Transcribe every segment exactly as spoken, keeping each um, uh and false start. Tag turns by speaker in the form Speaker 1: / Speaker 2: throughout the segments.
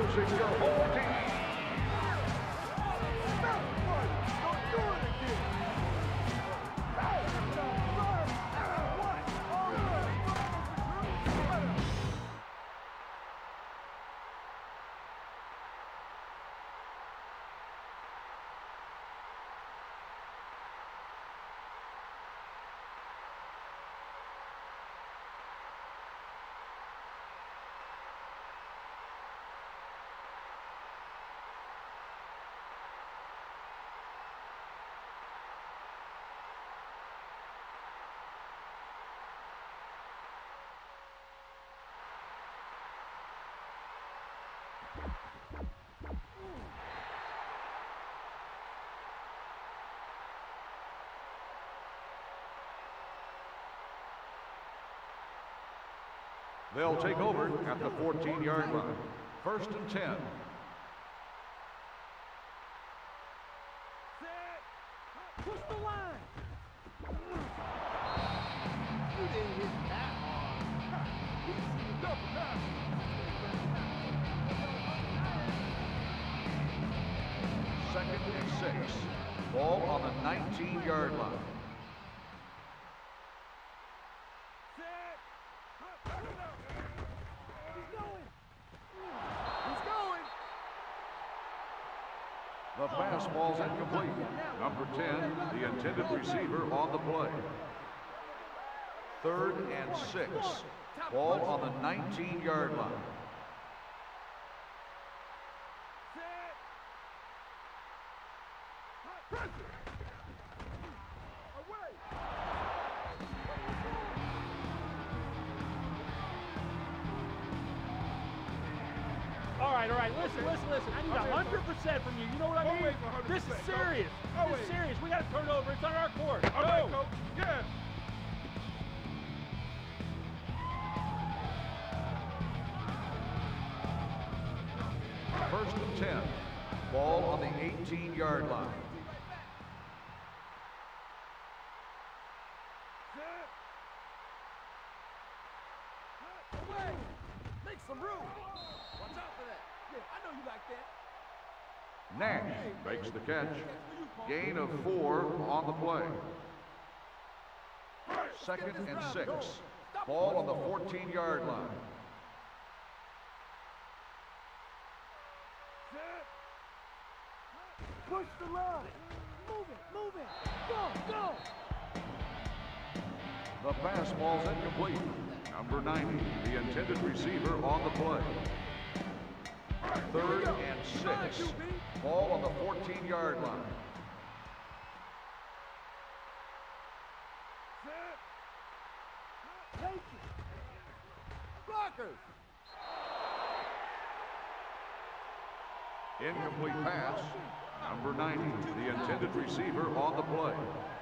Speaker 1: introducing your home team. They'll take over at the fourteen-yard line. First and ten.
Speaker 2: Set. Push the line. You didn't hit that hard. Easy double down.
Speaker 1: Second and six. Ball on the nineteen-yard line. The pass ball's incomplete. Number ten, the intended receiver on the play. Third and six. Ball on the nineteen-yard line.
Speaker 3: All right, all right, listen, listen, listen. I need one hundred percent from you. You know what I mean? This is serious. This is serious. We got to turn over. It's on our court.
Speaker 2: All right, coach. Yes.
Speaker 1: First and ten. Ball on the eighteen-yard line.
Speaker 2: Away. Make some room. Watch out for that. Yeah, I know you like that.
Speaker 1: Nash makes the catch. Gain of four on the play. Second and six. Ball on the fourteen-yard line.
Speaker 2: Push the line. Move it, move it. Go, go.
Speaker 1: The pass ball's incomplete. Number ninety, the intended receiver on the play. Third and six. Ball on the fourteen-yard line.
Speaker 2: Take it. Blockers.
Speaker 1: Incomplete pass. Number ninety, the intended receiver on the play.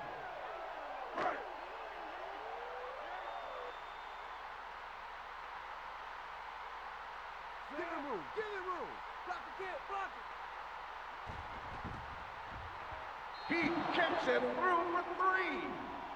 Speaker 2: Give him room. Give him room. Block the kid. Block it.
Speaker 1: He kicks it through for three.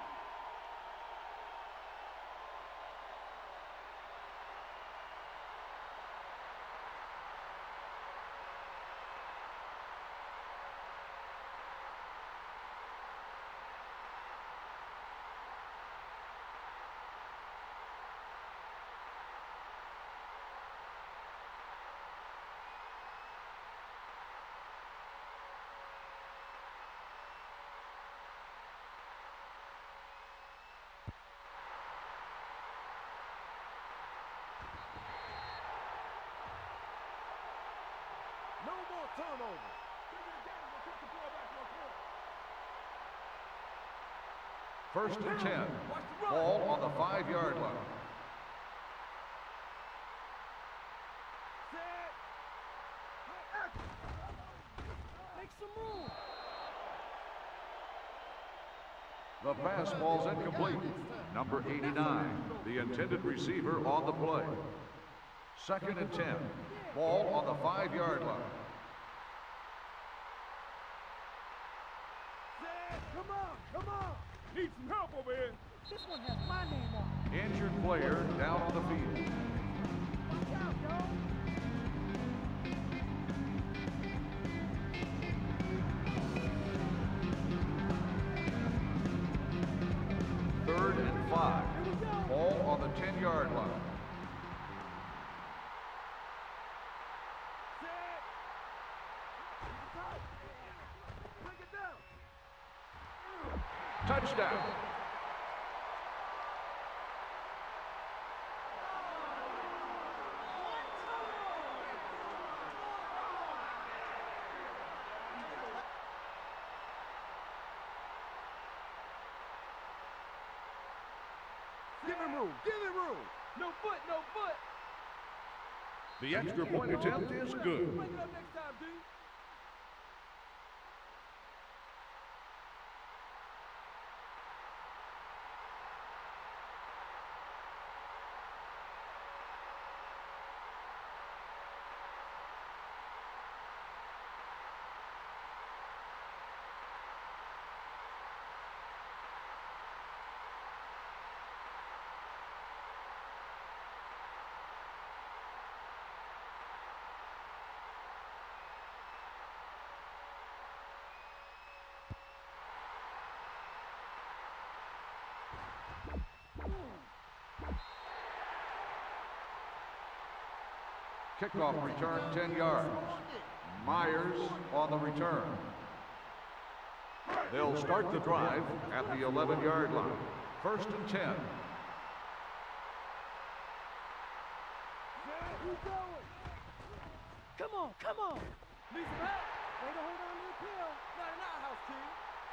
Speaker 2: No more turnover.
Speaker 1: First and ten. Ball on the five-yard line.
Speaker 2: Make some room.
Speaker 1: The pass ball's incomplete. Number eighty-nine, the intended receiver on the play. Second and ten. Ball on the five-yard line.
Speaker 2: Come on, come on. Need some help over here.
Speaker 4: This one has my name on it.
Speaker 1: Injured player down on the field.
Speaker 4: Watch out, yo.
Speaker 1: the ten-yard line.
Speaker 2: Bring it down.
Speaker 1: Touchdown.
Speaker 2: Give him room. Give him room. No foot, no foot.
Speaker 1: The extra point attempt is good.
Speaker 2: Bring it up next time, dude.
Speaker 1: Kickoff return ten yards. Myers on the return. They'll start the drive at the eleven-yard line. First and ten.
Speaker 4: Keep going. Come on, come on.
Speaker 2: Need some help?
Speaker 4: Way to hold on to the kill.
Speaker 2: Not in our house, team.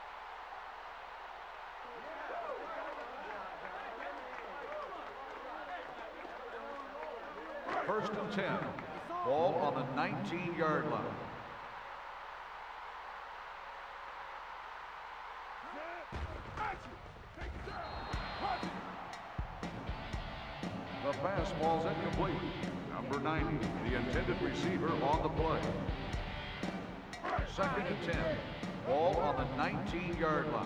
Speaker 1: First and ten. Ball on the nineteen-yard line. The fastball's incomplete. Number ninety, the intended receiver on the play. Second and ten. Ball on the nineteen-yard line.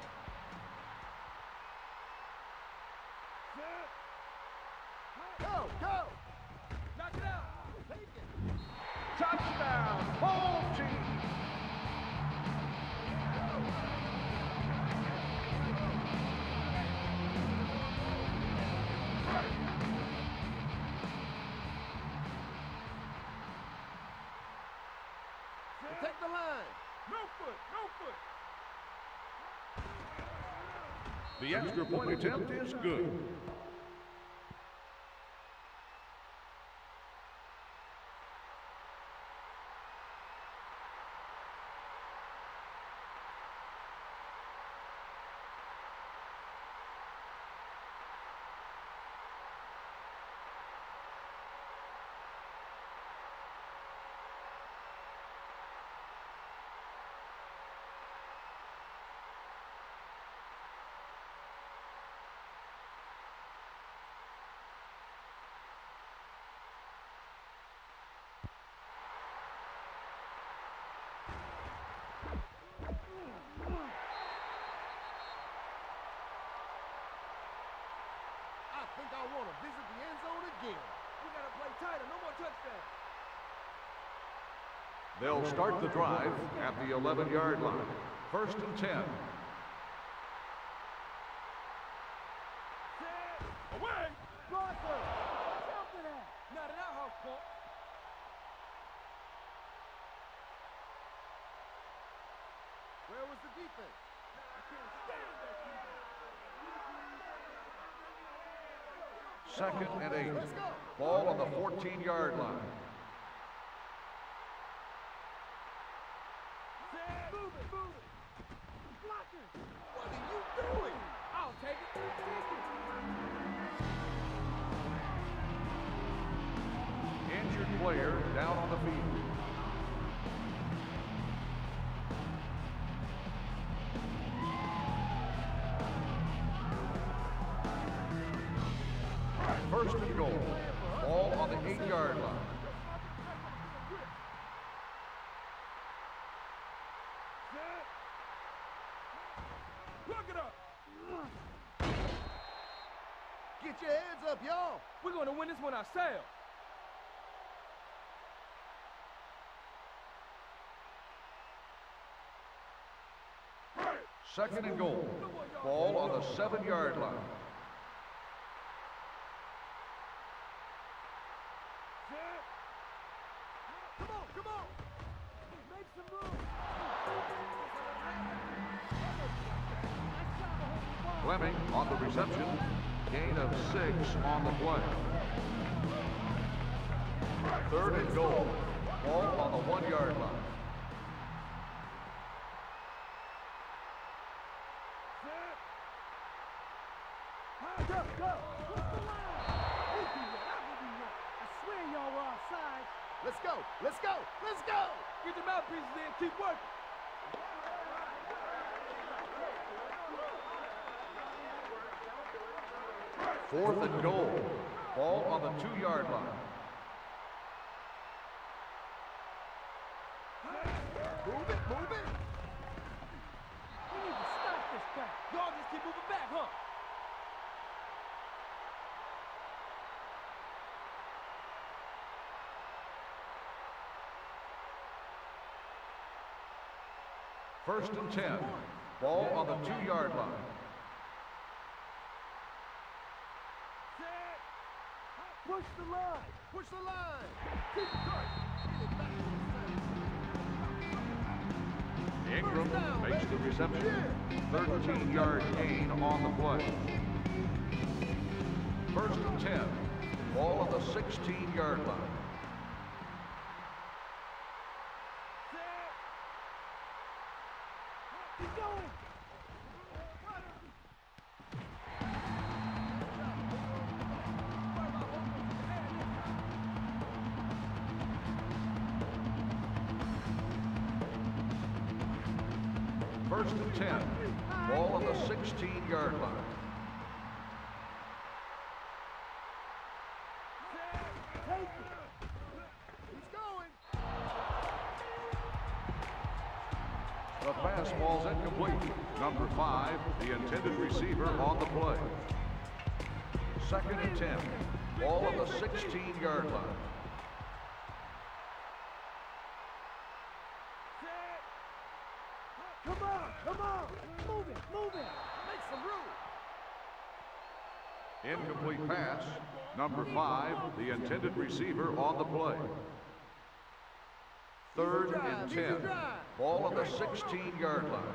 Speaker 2: Go, go. Knock it out. Take it.
Speaker 1: Touchdown, home team.
Speaker 2: Take the line. No foot, no foot.
Speaker 1: The extra point attempt is good.
Speaker 2: I think I want to visit the end zone again. We got to play tighter. No more touchdowns.
Speaker 1: They'll start the drive at the eleven-yard line. First and ten.
Speaker 2: Set. Away.
Speaker 4: Broadway. Watch out for that.
Speaker 2: Not in our house, punk. Where was the defense? I can't stand that defense.
Speaker 1: Second and eight.
Speaker 2: Let's go.
Speaker 1: Ball on the fourteen-yard line.
Speaker 2: Set. Move it, move it.
Speaker 4: Blockers.
Speaker 2: What are you doing? I'll take it. Take it.
Speaker 1: Injured player down on the field. First and goal. Ball on the eight-yard line.
Speaker 2: Set. Look it up. Get your heads up, y'all. We're going to win this one ourselves.
Speaker 1: Second and goal. Ball on the seven-yard line.
Speaker 2: Come on.
Speaker 4: Make some room.
Speaker 1: Fleming on the reception. Gain of six on the play. Third and goal. Ball on the one-yard line.
Speaker 4: Go, go. Push the line. We do that. I will do that. I swear y'all were offside.
Speaker 2: Let's go. Let's go. Let's go. Get your mouthpieces in. Keep working.
Speaker 1: Fourth and goal. Ball on the two-yard line.
Speaker 2: Move it. Move it.
Speaker 4: We need to stop this crap.
Speaker 2: Y'all just keep moving back, huh?
Speaker 1: First and ten. Ball on the two-yard line.
Speaker 2: Push the line. Push the line. Keep it tight.
Speaker 1: Ingram makes the reception. thirteen-yard gain on the play. First and ten. Ball on the sixteen-yard line.
Speaker 4: Keep going.
Speaker 1: First and ten. Ball on the sixteen-yard line.
Speaker 4: Take it.
Speaker 2: He's going.
Speaker 1: The pass ball's incomplete. Number five, the intended receiver on the play. Second and ten. Ball on the sixteen-yard line.
Speaker 4: Come on, come on. Move it, move it.
Speaker 2: Make some room.
Speaker 1: Incomplete pass. Number five, the intended receiver on the play. Third and ten. Ball on the sixteen-yard line.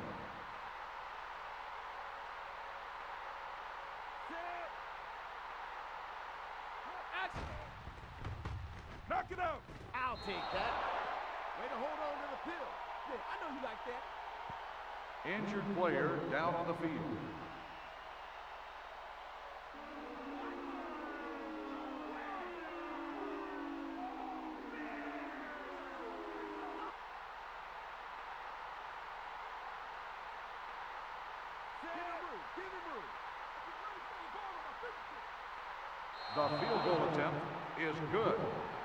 Speaker 2: Action. Knock it out. I'll take that. Way to hold on to the pill. Yeah, I know you like that.
Speaker 1: Injured player down on the field. The field goal attempt is good.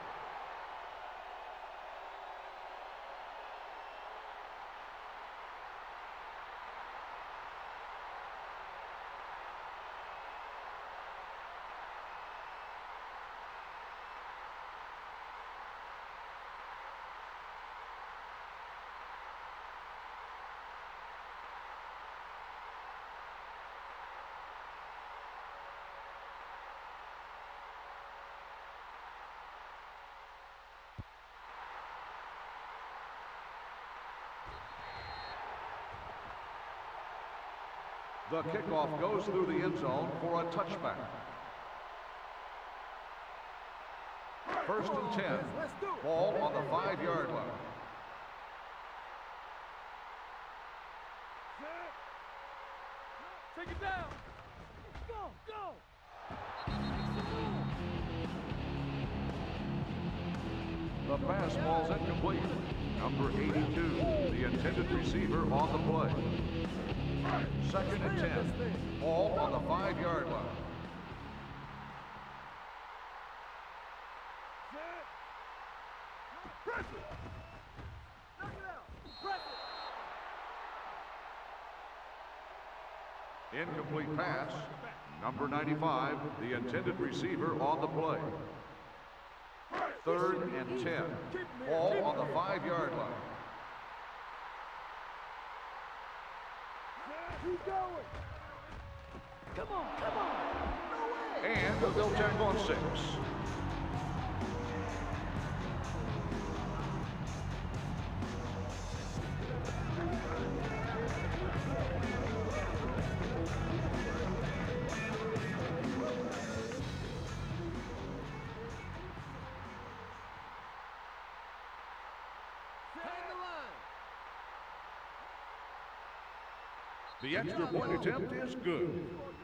Speaker 1: The kickoff goes through the end zone for a touchback. First and ten. Ball on the five-yard line.
Speaker 2: Take it down.
Speaker 4: Go, go.
Speaker 1: The pass ball's incomplete. Number eighty-two, the intended receiver on the play. Second and ten. Ball on the five-yard line.
Speaker 2: Press it. Knock it out. Press it.
Speaker 1: Incomplete pass. Number ninety-five, the intended receiver on the play. Third and ten. Ball on the five-yard line.
Speaker 4: Keep going. Come on, come on. No way.
Speaker 1: And they'll tack on six. The extra point attempt is good.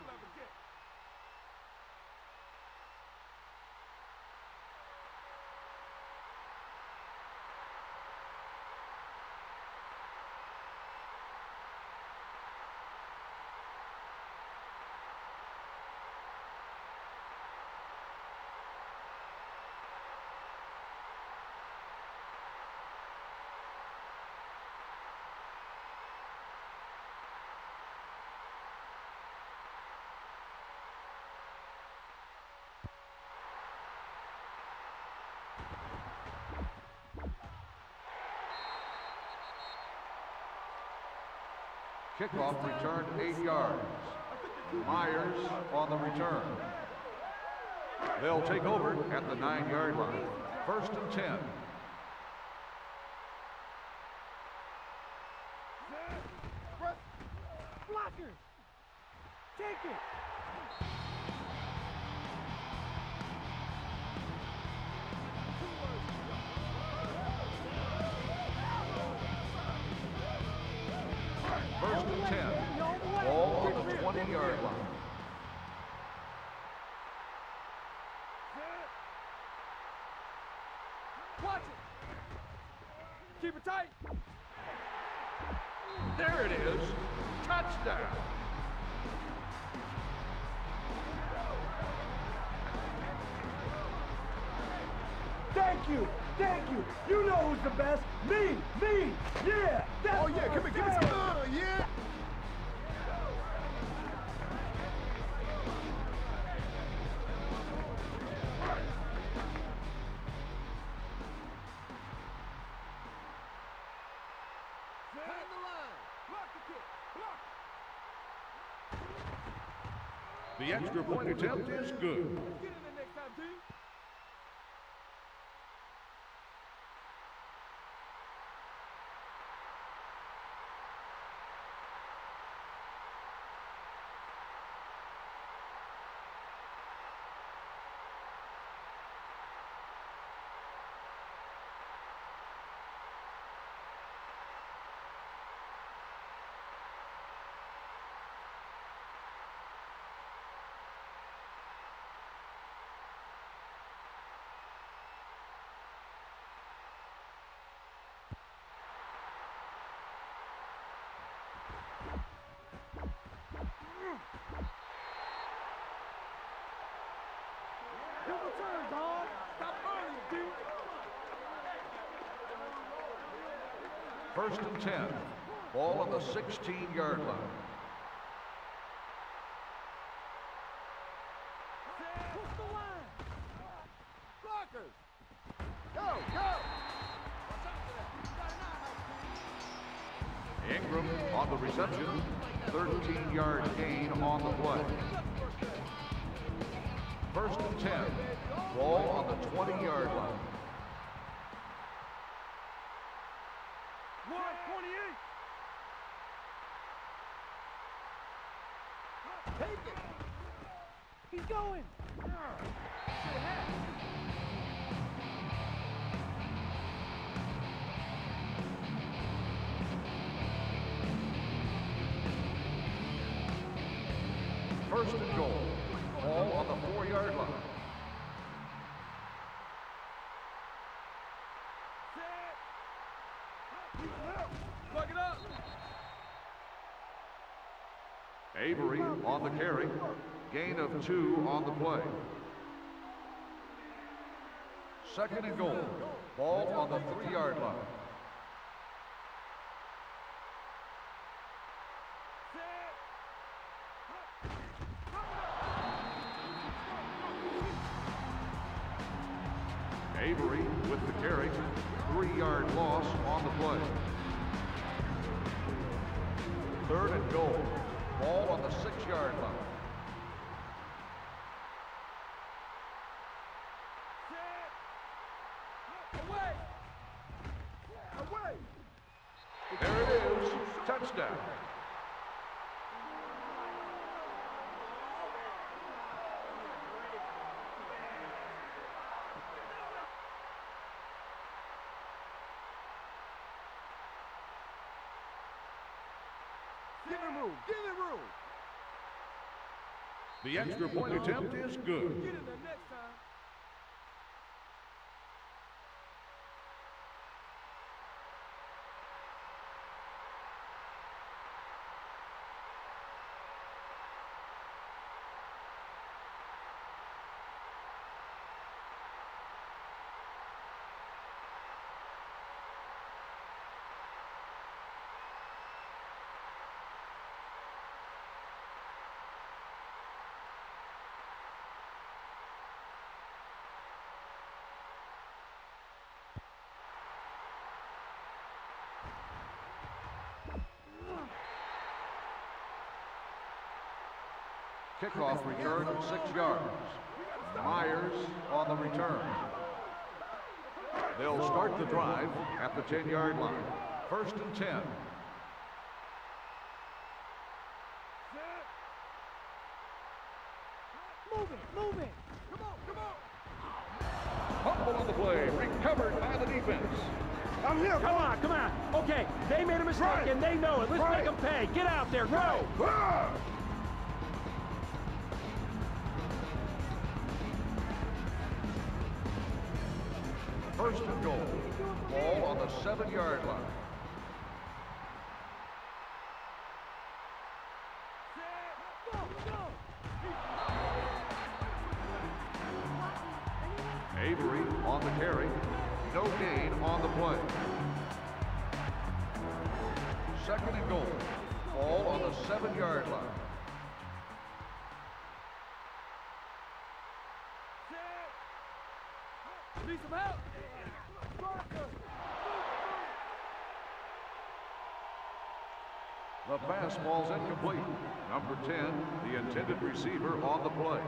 Speaker 1: Kickoff returned eight yards. Myers on the return. They'll take over at the nine-yard line. First and ten.
Speaker 4: Blockers! Take it!
Speaker 1: First and ten. Ball on the twenty-yard line.
Speaker 2: Watch it. Keep it tight.
Speaker 1: There it is. Touchdown.
Speaker 4: Thank you! Thank you! You know who's the best! Me! Me! Yeah! That's
Speaker 2: Oh, yeah, come here, give me some. Uh, yeah. Hang the line. Block the kick. Block.
Speaker 1: The extra point attempt is good.
Speaker 2: Get in there next time, team.
Speaker 4: Your return, dog!
Speaker 2: Stop early, dude.
Speaker 1: First and ten. Ball on the sixteen-yard line.
Speaker 4: Push the line!
Speaker 2: Blockers. Go, go. Watch out for that. You got an eye out,
Speaker 1: Ingram on the reception. thirteen-yard gain on the play. First and ten. Ball on the twenty-yard line.
Speaker 4: one twenty-eight!
Speaker 2: Take it.
Speaker 4: He's going!
Speaker 1: First and goal. Ball on the four-yard line.
Speaker 2: Plug it up.
Speaker 1: Avery on the carry. Gain of two on the play. Second and goal. Ball on the three-yard line. Avery with the carry. Three-yard loss on the play. Third and goal. Ball on the six-yard line.
Speaker 2: Away. Away.
Speaker 1: There it is. Touchdown.
Speaker 2: Give him room. Give him room.
Speaker 1: The extra point attempt is good.
Speaker 2: Get in there next time.
Speaker 1: Kickoff return at six yards. Myers on the return. They'll start the drive at the ten-yard line. First and ten.
Speaker 4: Move it, move it.
Speaker 2: Come on, come on.
Speaker 1: Fumble on the play, recovered by the defense.
Speaker 3: I'm here. Come on, come on. Okay, they made a mistake right. and they know it. Let's right. make them pay. Get out there, go.
Speaker 2: Ah!
Speaker 1: First and goal. Ball on the seven-yard line. Avery on the carry. No gain on the play. Second and goal. Ball on the seven-yard line.
Speaker 2: Need some help.
Speaker 1: The fastball's incomplete. Number ten, the intended receiver on the play.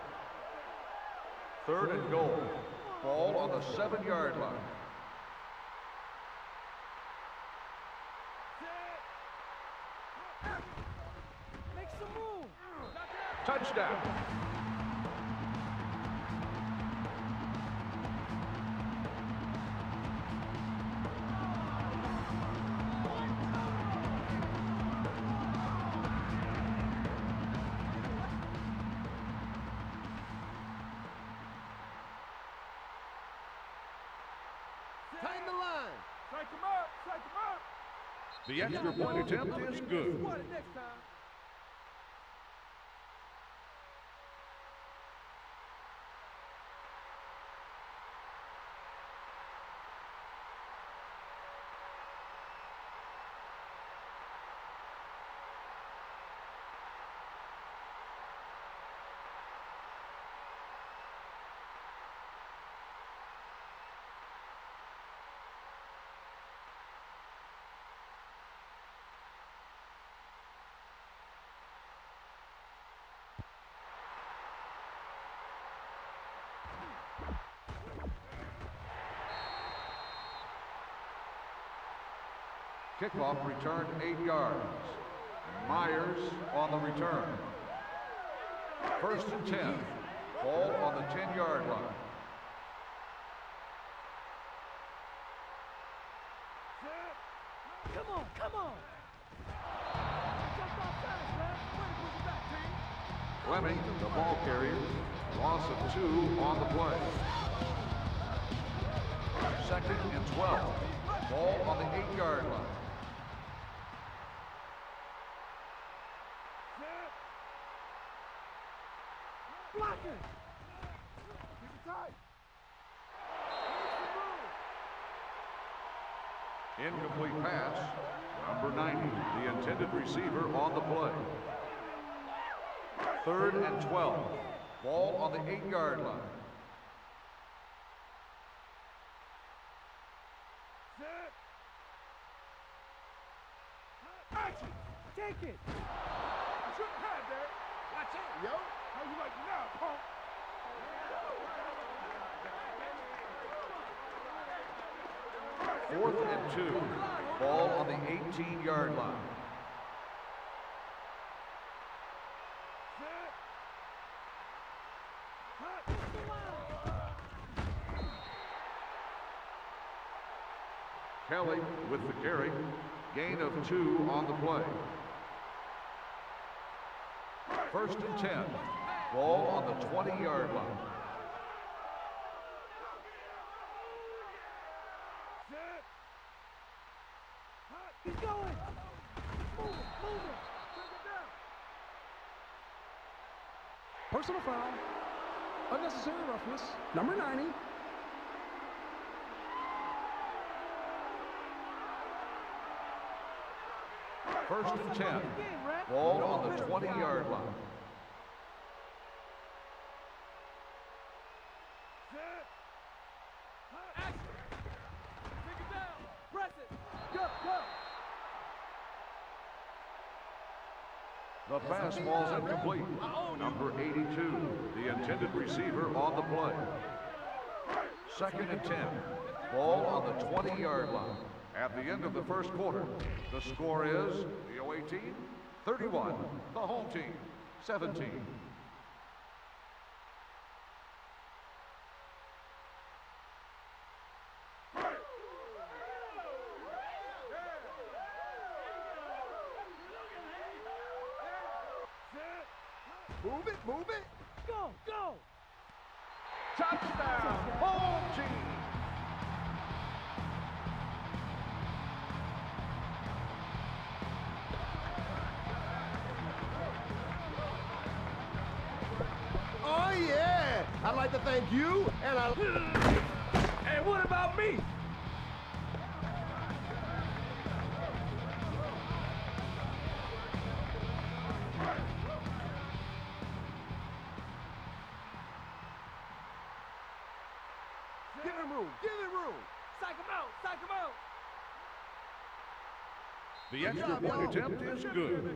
Speaker 1: Third and goal. Ball on the seven-yard line.
Speaker 4: Make some room.
Speaker 1: Touchdown.
Speaker 2: Tighten the line. Strike him up. Strike him up.
Speaker 1: The extra point attempt is good.
Speaker 2: Want it next time.
Speaker 1: Kickoff return eight yards. Myers on the return. First and ten. Ball on the ten-yard line.
Speaker 4: Come on, come on.
Speaker 1: Fleming, the ball carrier. Loss of two on the play. Second and twelve. Ball on the eight-yard line.
Speaker 2: Block it. Keep it tight.
Speaker 1: Incomplete pass. Number ninety, the intended receiver on the play. Third and twelve. Ball on the eight-yard line.
Speaker 2: Action.
Speaker 4: Take it.
Speaker 2: You shouldn't have that. Watch out, yo. How you like now, punk?
Speaker 1: Fourth and two. Ball on the eighteen-yard line. Kelly with the carry. Gain of two on the play. First and ten. Ball on the twenty-yard line.
Speaker 4: Set. Hot. He's going. Move it, move it. Bring it down.
Speaker 5: Personal foul. Unnecessary roughness. Number ninety.
Speaker 1: First and ten. Ball on the twenty-yard line.
Speaker 4: Set. Hot.
Speaker 2: Action. Take it down. Press it.
Speaker 4: Go, go.
Speaker 1: The pass ball's incomplete. Number eighty-two, the intended receiver on the play. Second and ten. Ball on the twenty-yard line. At the end of the first quarter, the score is the O A team, thirty-one, the home team, seventeen.
Speaker 2: Move it, move it.
Speaker 4: Go, go.
Speaker 2: Touchdown, home team. Oh yeah, I'd like to thank you, and I. And what about me? Give him room, give him room. Psych him out, psych him out.
Speaker 1: The extra point attempt is good.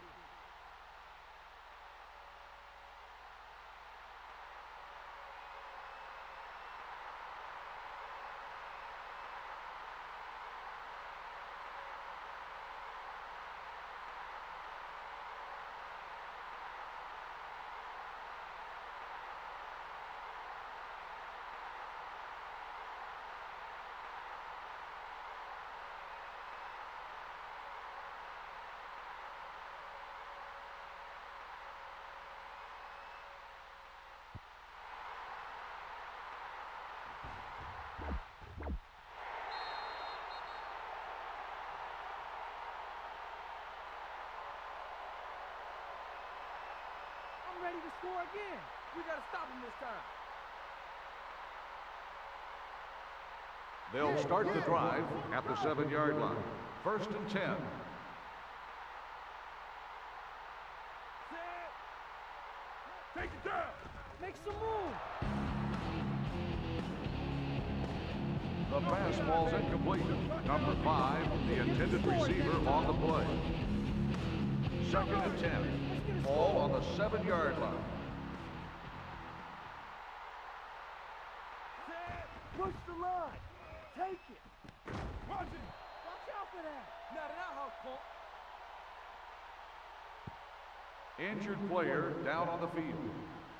Speaker 4: I'm ready to score again.
Speaker 2: We gotta stop him this time.
Speaker 1: They'll start the drive at the seven-yard line. First and ten.
Speaker 4: Set.
Speaker 2: Take it down.
Speaker 4: Make some room.
Speaker 1: The pass ball's incomplete. Number five, the intended receiver on the play. Second and ten. Ball on the seven-yard line.
Speaker 4: Set. Push the line. Take it.
Speaker 2: Watch it.
Speaker 4: Watch out for that.
Speaker 2: Not an outhouse pump.
Speaker 1: Injured player down on the field.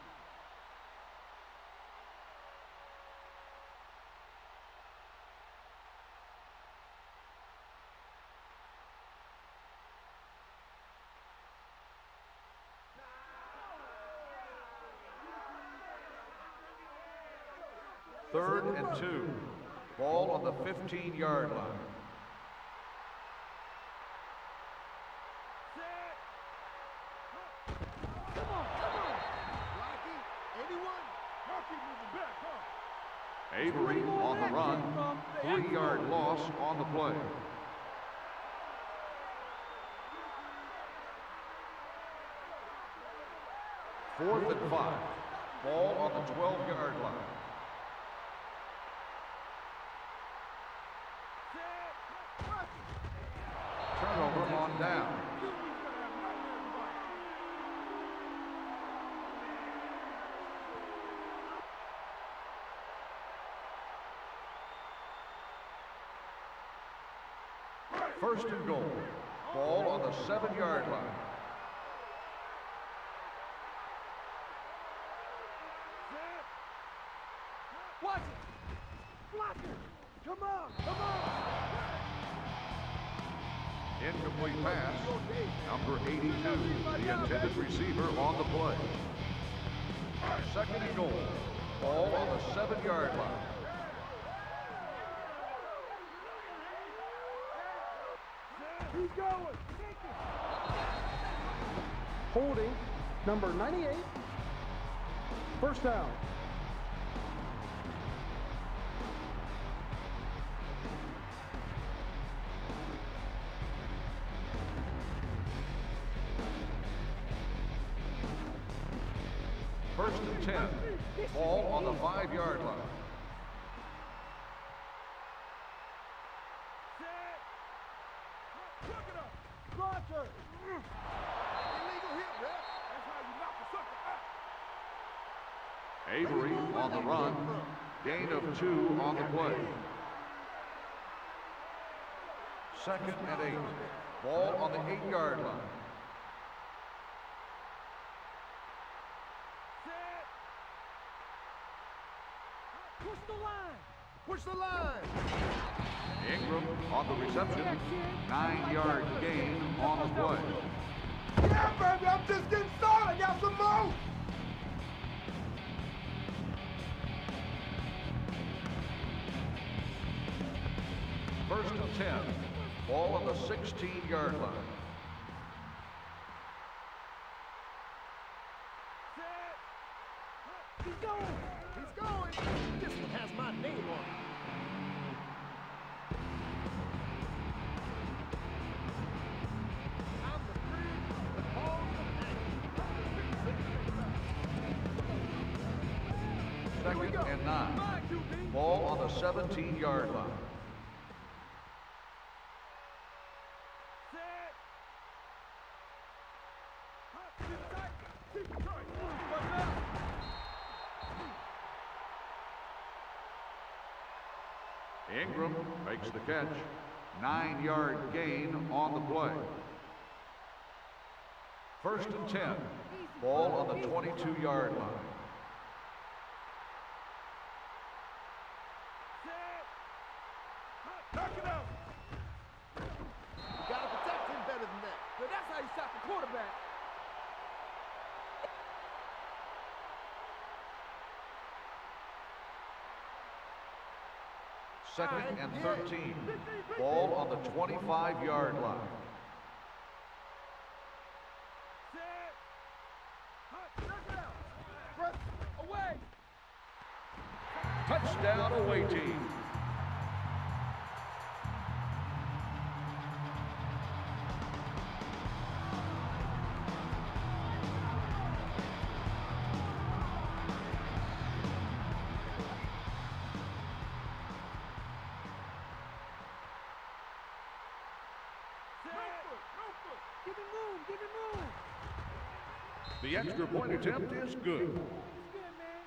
Speaker 1: Third and two. Ball on the fifteen-yard line.
Speaker 4: Set. Come on, come on.
Speaker 2: Rocky, anyone? Rocky moving back, huh?
Speaker 1: Avery on the run. Three-yard loss on the play. Fourth and five. Ball on the twelve-yard line. Turnover on down. First and goal. Ball on the seven-yard line.
Speaker 4: Watch it. Blocker. Come on, come on.
Speaker 1: Incomplete pass. Number eighty-two, the intended receiver on the play. Second and goal. Ball on the seven-yard line.
Speaker 4: He's going.
Speaker 5: Holding number ninety-eight. First down.
Speaker 1: First and ten. Ball on the five-yard line.
Speaker 4: Launcher.
Speaker 2: Illegal hit, ref. That's how you knock the sucker out.
Speaker 1: Avery on the run. Gain of two on the play. Second and eight. Ball on the eight-yard line.
Speaker 4: Push the line.
Speaker 2: Push the line.
Speaker 1: Ingram on the reception. Nine-yard gain on the play.
Speaker 2: Yeah, baby, I'm just getting started. I got some more.
Speaker 1: First and ten. Ball on the sixteen-yard line.
Speaker 4: He's going.
Speaker 2: He's going. This one has my name on it. I'm the free, the ball,
Speaker 1: Second and nine. Ball on the seventeen-yard line. Ingram makes the catch. Nine-yard gain on the play. First and ten. Ball on the twenty-two-yard line.
Speaker 2: Knock it out. You gotta protect him better than that. But that's how you stop the quarterback.
Speaker 1: Second and thirteen. Ball on the twenty-five-yard line.
Speaker 2: Away.
Speaker 1: Touchdown away team.
Speaker 4: Give him room. Give him room.
Speaker 1: The extra point attempt is good.
Speaker 4: He's good, man.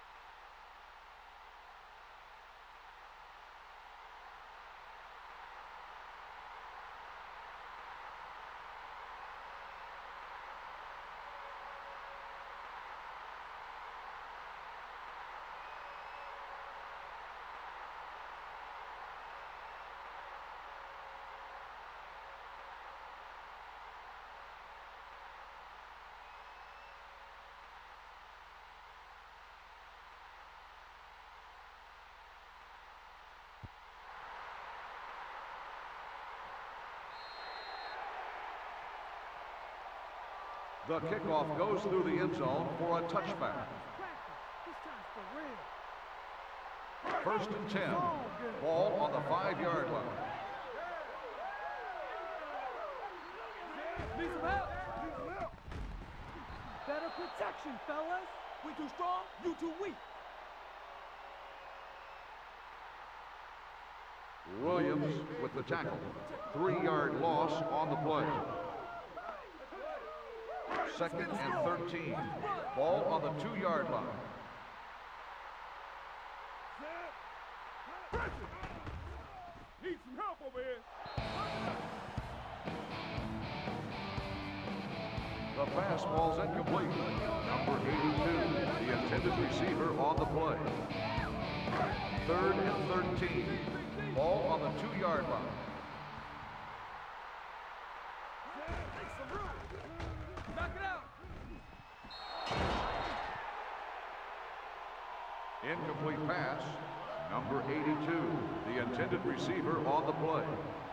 Speaker 1: The kickoff goes through the end zone for a touchback.
Speaker 4: This time's for real.
Speaker 1: First and ten. Ball on the five-yard line.
Speaker 4: Need some help. Need some help. Better protection, fellas. We too strong, you too weak.
Speaker 1: Williams with the tackle. Three-yard loss on the play. Second and thirteen. Ball on the two-yard line.
Speaker 2: Need some help over here.
Speaker 1: The pass ball's incomplete. Number eighty-two, the intended receiver on the play. Third and thirteen. Ball on the two-yard line. Incomplete pass. Number eighty-two, the intended receiver on the play.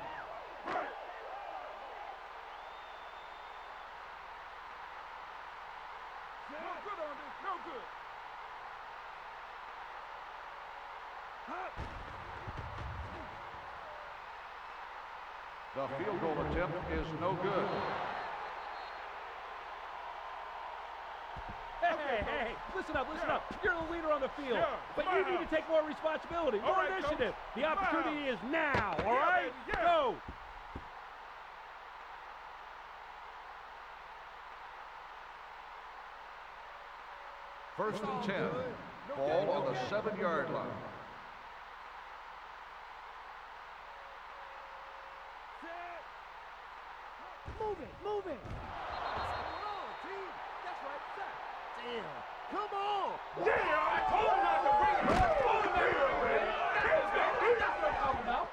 Speaker 2: No good on this. No good.
Speaker 1: The field goal attempt is no good.
Speaker 3: Hey, hey, hey, listen up, listen
Speaker 2: Yeah.
Speaker 3: up. You're the leader on the field,
Speaker 2: Yeah,
Speaker 3: but
Speaker 2: my
Speaker 3: you need
Speaker 2: house.
Speaker 3: to take more responsibility,
Speaker 2: All
Speaker 3: more
Speaker 2: right,
Speaker 3: initiative.
Speaker 2: Coach.
Speaker 3: The
Speaker 2: My
Speaker 3: opportunity is now, all
Speaker 2: Yeah,
Speaker 3: right?
Speaker 2: baby, yeah.
Speaker 3: Go.
Speaker 1: First and ten. Ball on the seven-yard line.
Speaker 4: Move it, move it.
Speaker 2: Come on, team. That's right. Set.
Speaker 4: Damn. Come on.
Speaker 2: Yeah, I told him not to bring it. I told him not to bring it. That's what I'm talking about.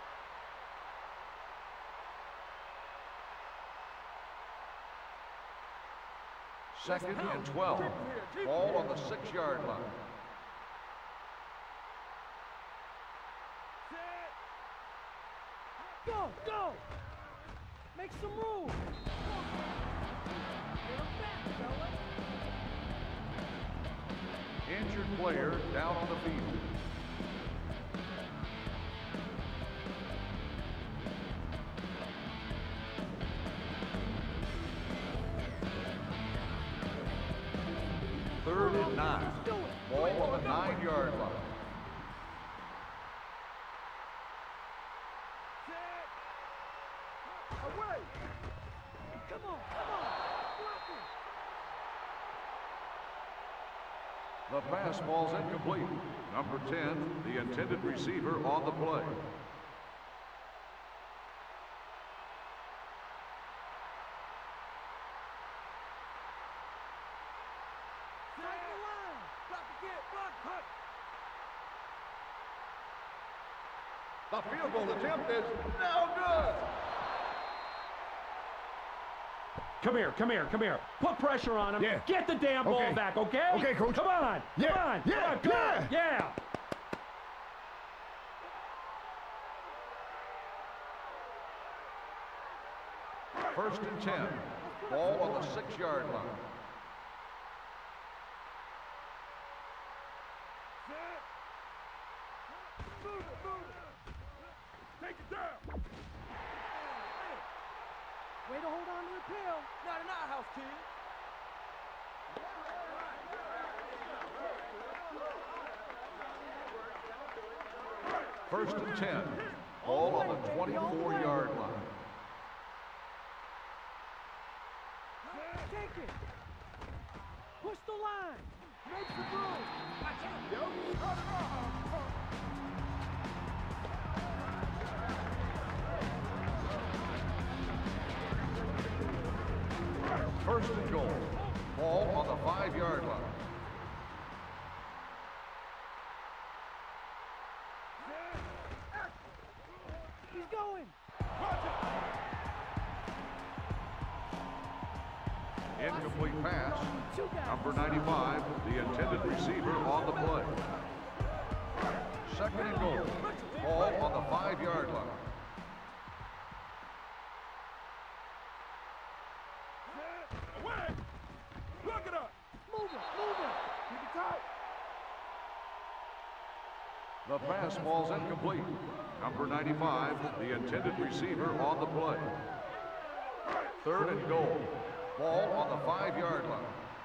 Speaker 1: Second and twelve. Ball on the six-yard line.
Speaker 4: Go, go. Make some room.
Speaker 1: Injured player down on the field. Third and nine. Ball on the nine-yard line.
Speaker 4: Away. Come on, come on. Block it.
Speaker 1: The pass ball's incomplete. Number ten, the intended receiver on the play.
Speaker 4: Side the line.
Speaker 2: Block again. Block. Cut.
Speaker 1: The field goal attempt is no good.
Speaker 3: Come here, come here, come here. Put pressure on him.
Speaker 6: Yeah.
Speaker 3: Get the damn ball
Speaker 6: Okay.
Speaker 3: back, okay?
Speaker 6: Okay, Coach.
Speaker 3: Come on.
Speaker 6: Yeah,
Speaker 3: Come on.
Speaker 6: yeah,
Speaker 3: Come on, come
Speaker 6: yeah.
Speaker 3: on. Yeah.
Speaker 1: First and ten. Ball on the six-yard line.
Speaker 2: Move it. Move it. Take it down.
Speaker 4: Way to hold on to the pill.
Speaker 2: Not in our house, kid.
Speaker 1: First and ten. Ball on the twenty-four-yard line.
Speaker 4: Take it. Push the line. Make some room.
Speaker 2: Watch out, yo. Run it off.
Speaker 1: First and goal. Ball on the five-yard line.
Speaker 4: He's going.
Speaker 2: Watch it.
Speaker 1: Incomplete pass.
Speaker 4: Two guys.
Speaker 1: Number ninety-five, the intended receiver on the play. Second and goal. Ball on the five-yard line.
Speaker 2: Away. Look it up.
Speaker 4: Move it, move it.
Speaker 2: Keep it tight.
Speaker 1: The pass ball's incomplete. Number ninety-five, the intended receiver on the play. Third and goal. Ball on the five-yard line.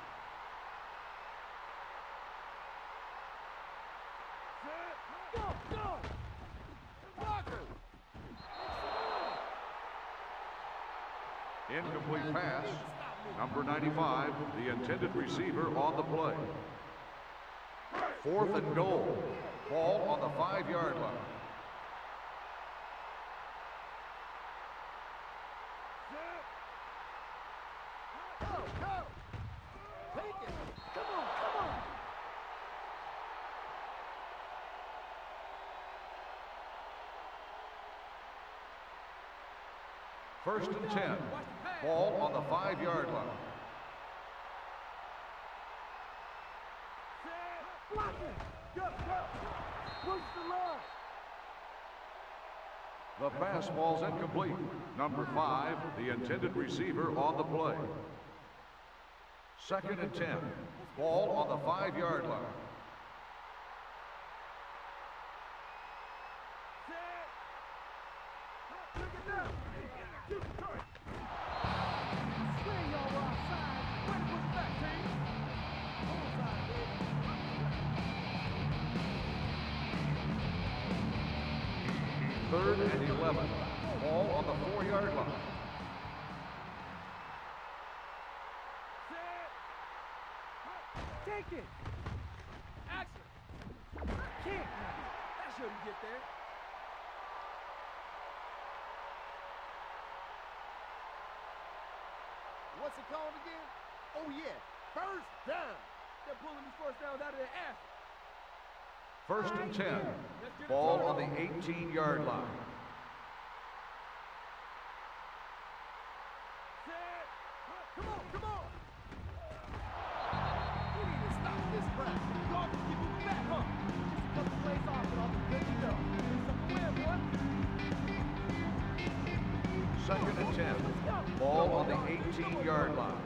Speaker 4: Go, go.
Speaker 2: Blocker.
Speaker 1: Incomplete pass. Number ninety-five, the intended receiver on the play. Fourth and goal. Ball on the five-yard line.
Speaker 2: Go, go. Take it.
Speaker 4: Come on, come on.
Speaker 1: First and ten. Ball on the five-yard line.
Speaker 4: Block it. Go, go. Push the line.
Speaker 1: The fastball's incomplete. Number five, the intended receiver on the play. Second and ten. Ball on the five-yard line.
Speaker 4: Set. Look at that. Keep it tight. I swear y'all were outside. Way to push back, team. Onside, baby.
Speaker 1: Third and eleven. Ball on the four-yard line.
Speaker 4: Set. Take it.
Speaker 2: Action.
Speaker 4: Can't now.
Speaker 2: That shouldn't get there. What's it called again? Oh, yeah. First down. They're pulling these first downs out of their ass.
Speaker 1: First and ten. Ball on the eighteen-yard line.
Speaker 4: Set.
Speaker 2: Come on, come on. We need to stop this crap. Y'all can keep moving back, huh?
Speaker 4: Just a couple plays off and I'll be good to go. It's a win, boy.
Speaker 1: Second and ten. Ball on the eighteen-yard line.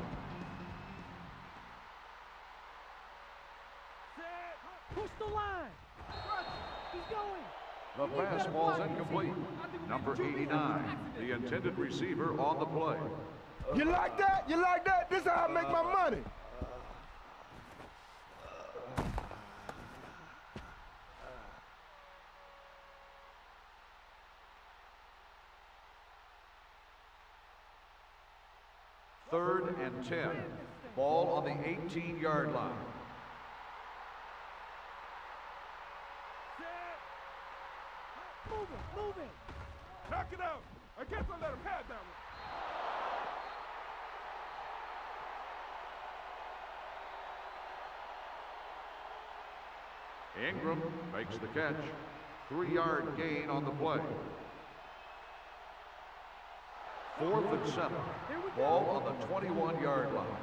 Speaker 4: Set. Push the line. He's going.
Speaker 1: The fastball's incomplete. Number eighty-nine, the intended receiver on the play.
Speaker 6: You like that? You like that? This is how I make my money.
Speaker 1: Third and ten. Ball on the eighteen-yard line.
Speaker 4: Set. Move it, move it.
Speaker 6: Knock it out. I guess I let him have that one.
Speaker 1: Ingram makes the catch. Three-yard gain on the play. Fourth and seven. Ball on the twenty-one-yard line.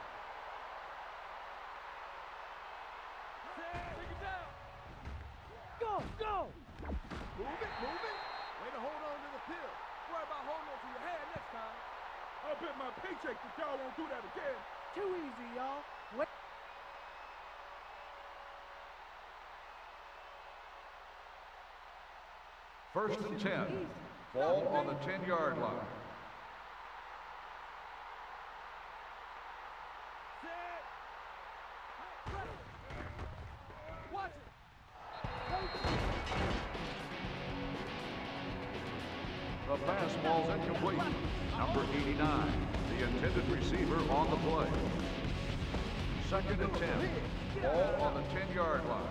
Speaker 4: Go, go.
Speaker 2: Move it, move it. Way to hold on to the pill. Worry about holding on to your hand next time.
Speaker 6: I'll bet my paycheck that y'all won't do that again.
Speaker 4: Too easy, y'all. Wait.
Speaker 1: First and ten. Ball on the ten-yard line.
Speaker 4: Set.
Speaker 2: Watch it.
Speaker 1: The fastball's incomplete. Number eighty-nine, the intended receiver on the play. Second and ten. Ball on the ten-yard line.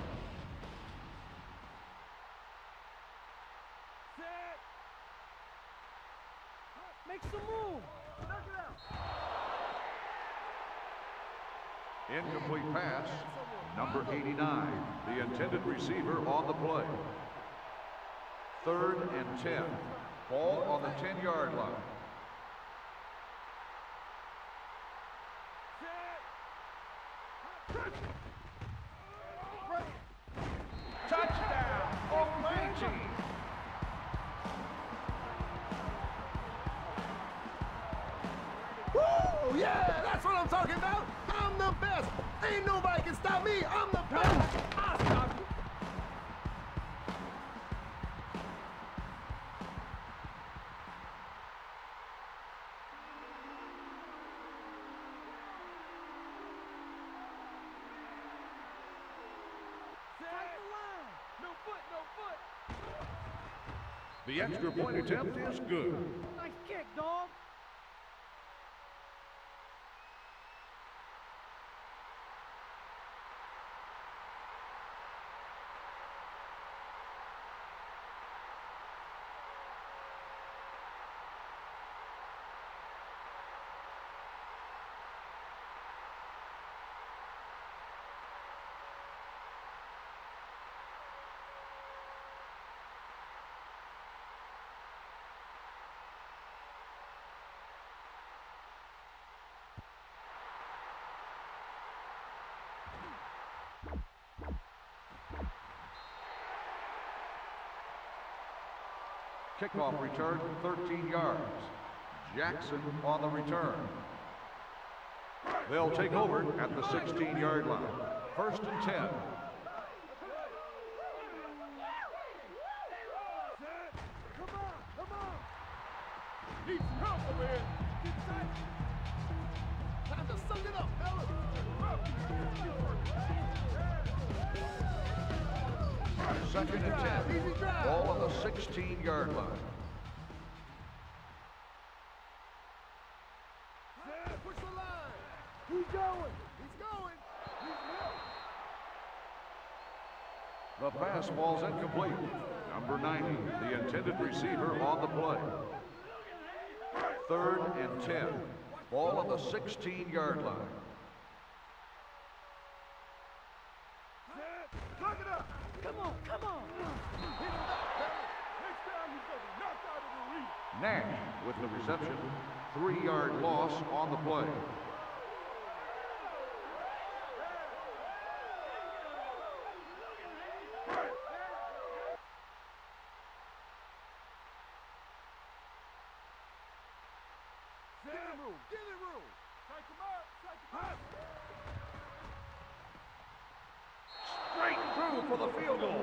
Speaker 4: Set. Make some room.
Speaker 2: Knock it out.
Speaker 1: Incomplete pass. Number eighty-nine, the intended receiver on the play. Third and ten. Ball on the ten-yard line.
Speaker 4: Set.
Speaker 1: Touchdown, Oklahoma!
Speaker 2: Woo! Yeah, that's what I'm talking about. I'm the best. Ain't nobody can stop me. I'm the best. I'll stop you.
Speaker 4: No foot, no foot.
Speaker 1: The extra point attempt is good.
Speaker 4: Nice kick, dog.
Speaker 1: Kickoff return, thirteen yards. Jackson on the return. They'll take over at the sixteen-yard line. First and ten.
Speaker 2: Come on, come on. Need some help over here. Get tight. Time to suck it up, fellas.
Speaker 1: Second and ten. Ball on the sixteen-yard line.
Speaker 2: Push the line. He's going. He's going. He's
Speaker 1: The pass ball's incomplete. Number ninety, the intended receiver on the play. Third and ten. Ball on the sixteen-yard line.
Speaker 2: Lock it up. Come on, come on. Hit him back, fellas. Next time he's going to be knocked out of the league.
Speaker 1: Nash with the reception. Three-yard loss on the play.
Speaker 2: Give him room. Give him room. Strike him out. Strike him out.
Speaker 1: Straight through for the field goal.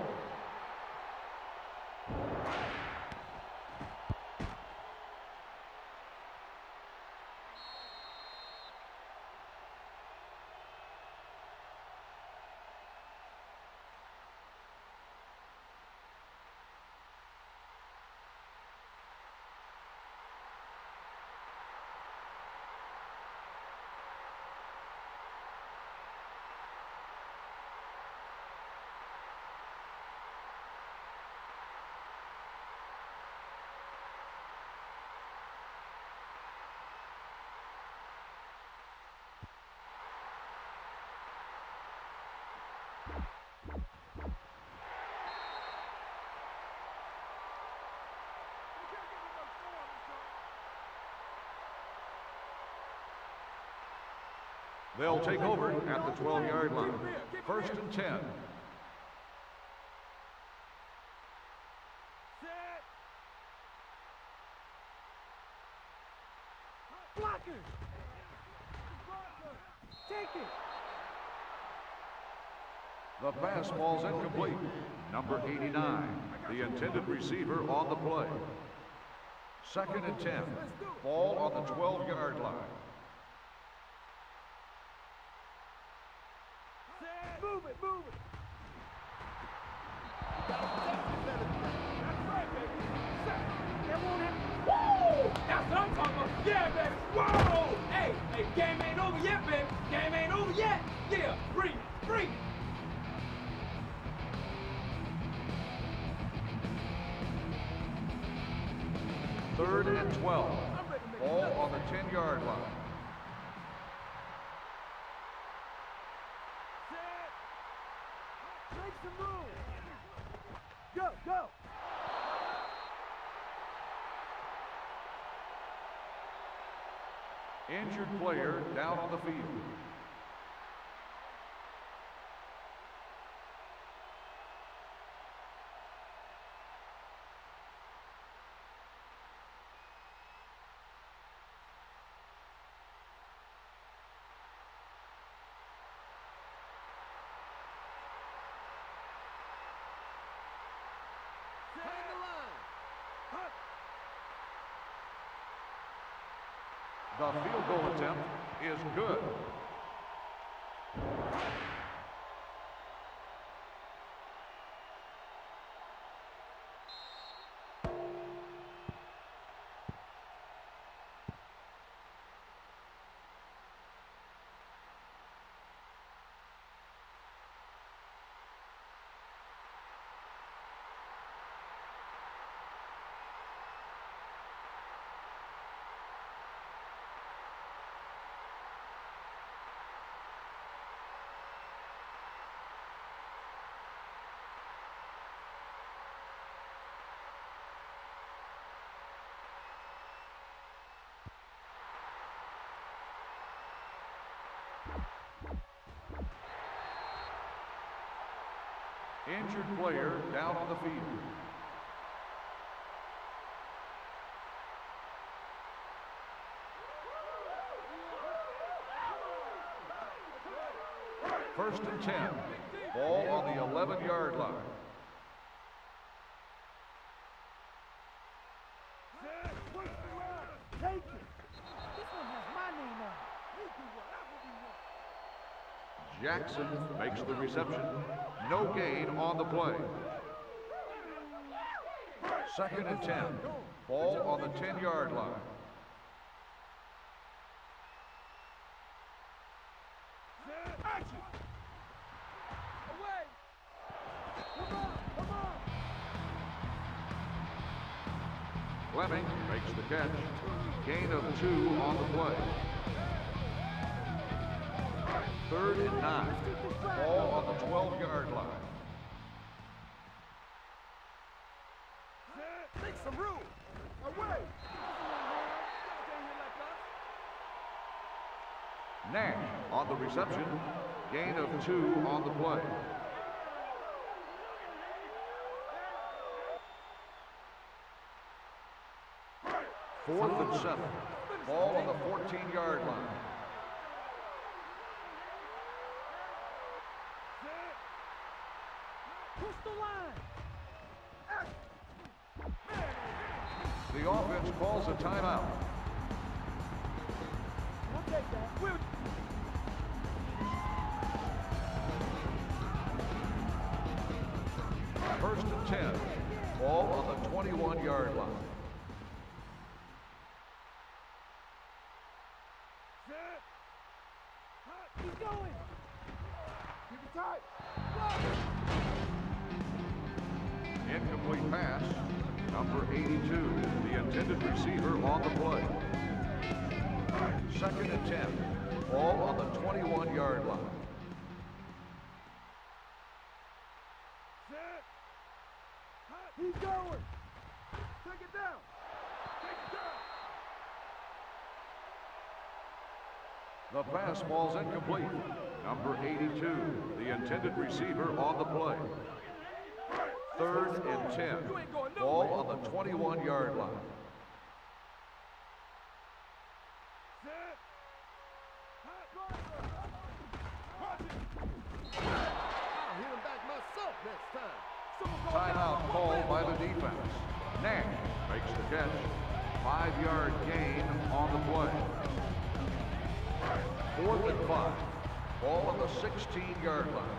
Speaker 1: They'll take over at the twelve-yard line. First and ten.
Speaker 2: Set.
Speaker 4: Blocker. Take it.
Speaker 1: The pass ball's incomplete. Number eighty-nine, the intended receiver on the play. Second and ten. Ball on the twelve-yard line.
Speaker 2: Move it, move it. That's right, baby.
Speaker 4: That won't happen.
Speaker 7: Woo! That's what I'm talking about. Yeah, baby. Whoa! Hey, hey, game ain't over yet, baby. Game ain't over yet. Yeah, bring it, bring it.
Speaker 1: Third and twelve. Ball on the ten-yard line.
Speaker 2: Make some room. Go, go.
Speaker 1: Injured player down on the field.
Speaker 2: Hang the line.
Speaker 1: The field goal attempt is good. Injured player down on the field. First and ten. Ball on the eleven-yard line.
Speaker 4: Take it. This one has my name on it. We do whatever we want.
Speaker 1: Jackson makes the reception. No gain on the play. Second and ten. Ball on the ten-yard line.
Speaker 2: Action! Away!
Speaker 4: Come on, come on.
Speaker 1: Fleming makes the catch. Gain of two on the play. Third and nine. Ball on the twelve-yard line.
Speaker 2: Make some room! Away!
Speaker 1: Nash on the reception. Gain of two on the play. Fourth and seven. Ball on the fourteen-yard line.
Speaker 4: Push the line.
Speaker 1: The offense calls a timeout.
Speaker 4: I'll take that. We'll
Speaker 1: First and ten. Ball on the twenty-one-yard line.
Speaker 4: keep going.
Speaker 2: Keep it tight.
Speaker 1: Incomplete pass. Number eighty-two, the intended receiver on the play. Second and ten. Ball on the twenty-one-yard line.
Speaker 4: He's going.
Speaker 2: Take it down. Take it down.
Speaker 1: The pass ball's incomplete. Number eighty-two, the intended receiver on the play. Third and ten. Ball on the twenty-one-yard line.
Speaker 2: I'll hit him back myself next time.
Speaker 1: Timeout called by the defense. Nash makes the catch. Five-yard gain on the play. Fourth and five. Ball on the sixteen-yard line.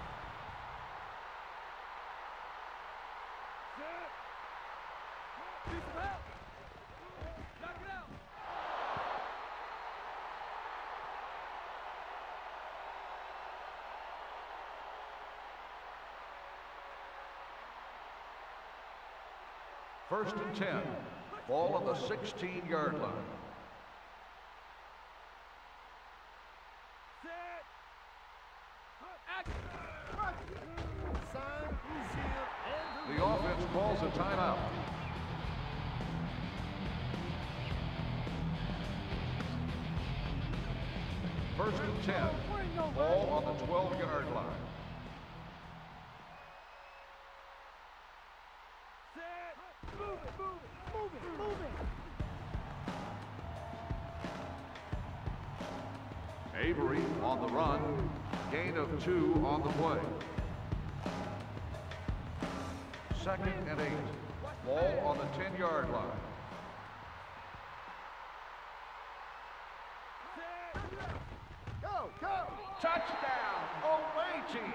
Speaker 1: First and ten. Ball on the sixteen-yard line. The offense calls a timeout. First and ten. Ball on the twelve-yard line.
Speaker 4: Move it, move it, move it, move it.
Speaker 1: Avery on the run. Gain of two on the play. Second and eight. Ball on the ten-yard line.
Speaker 2: Go, go.
Speaker 1: Touchdown, away team.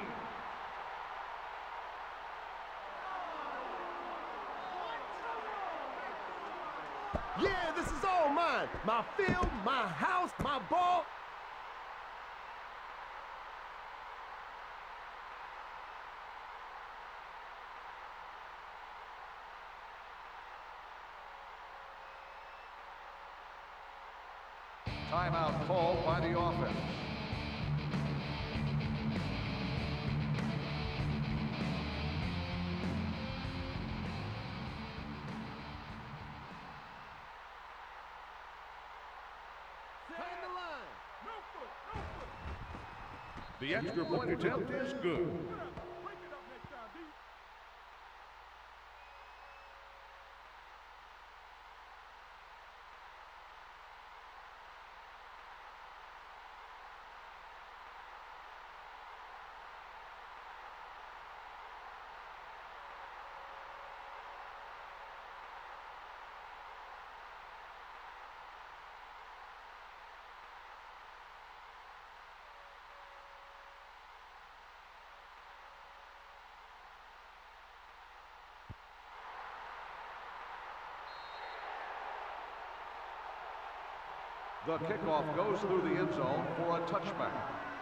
Speaker 2: Yeah, this is all mine. My field, my house, my ball.
Speaker 1: Timeout called by the offense. The extra point attempt is good. The kickoff goes through the end zone for a touchback.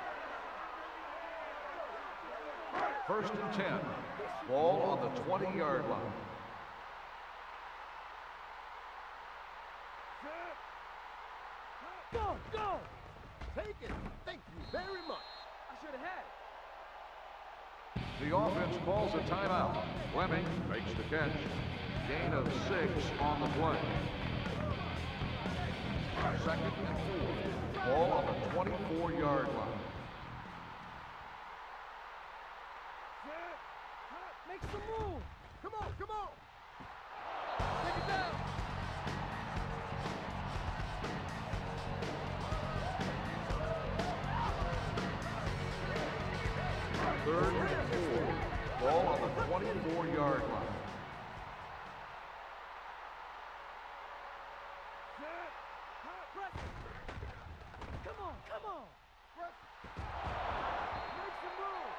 Speaker 1: First and ten. Ball on the twenty-yard line.
Speaker 2: Go, go! Take it. Thank you very much. I should have had it.
Speaker 1: The offense calls a timeout. Fleming makes the catch. Gain of six on the play. Second and four. Ball on the twenty-four-yard line.
Speaker 2: Make some room. Come on, come on. Take it down.
Speaker 1: Third and four. Ball on the twenty-four-yard line.
Speaker 2: Come on, come on. Make some room.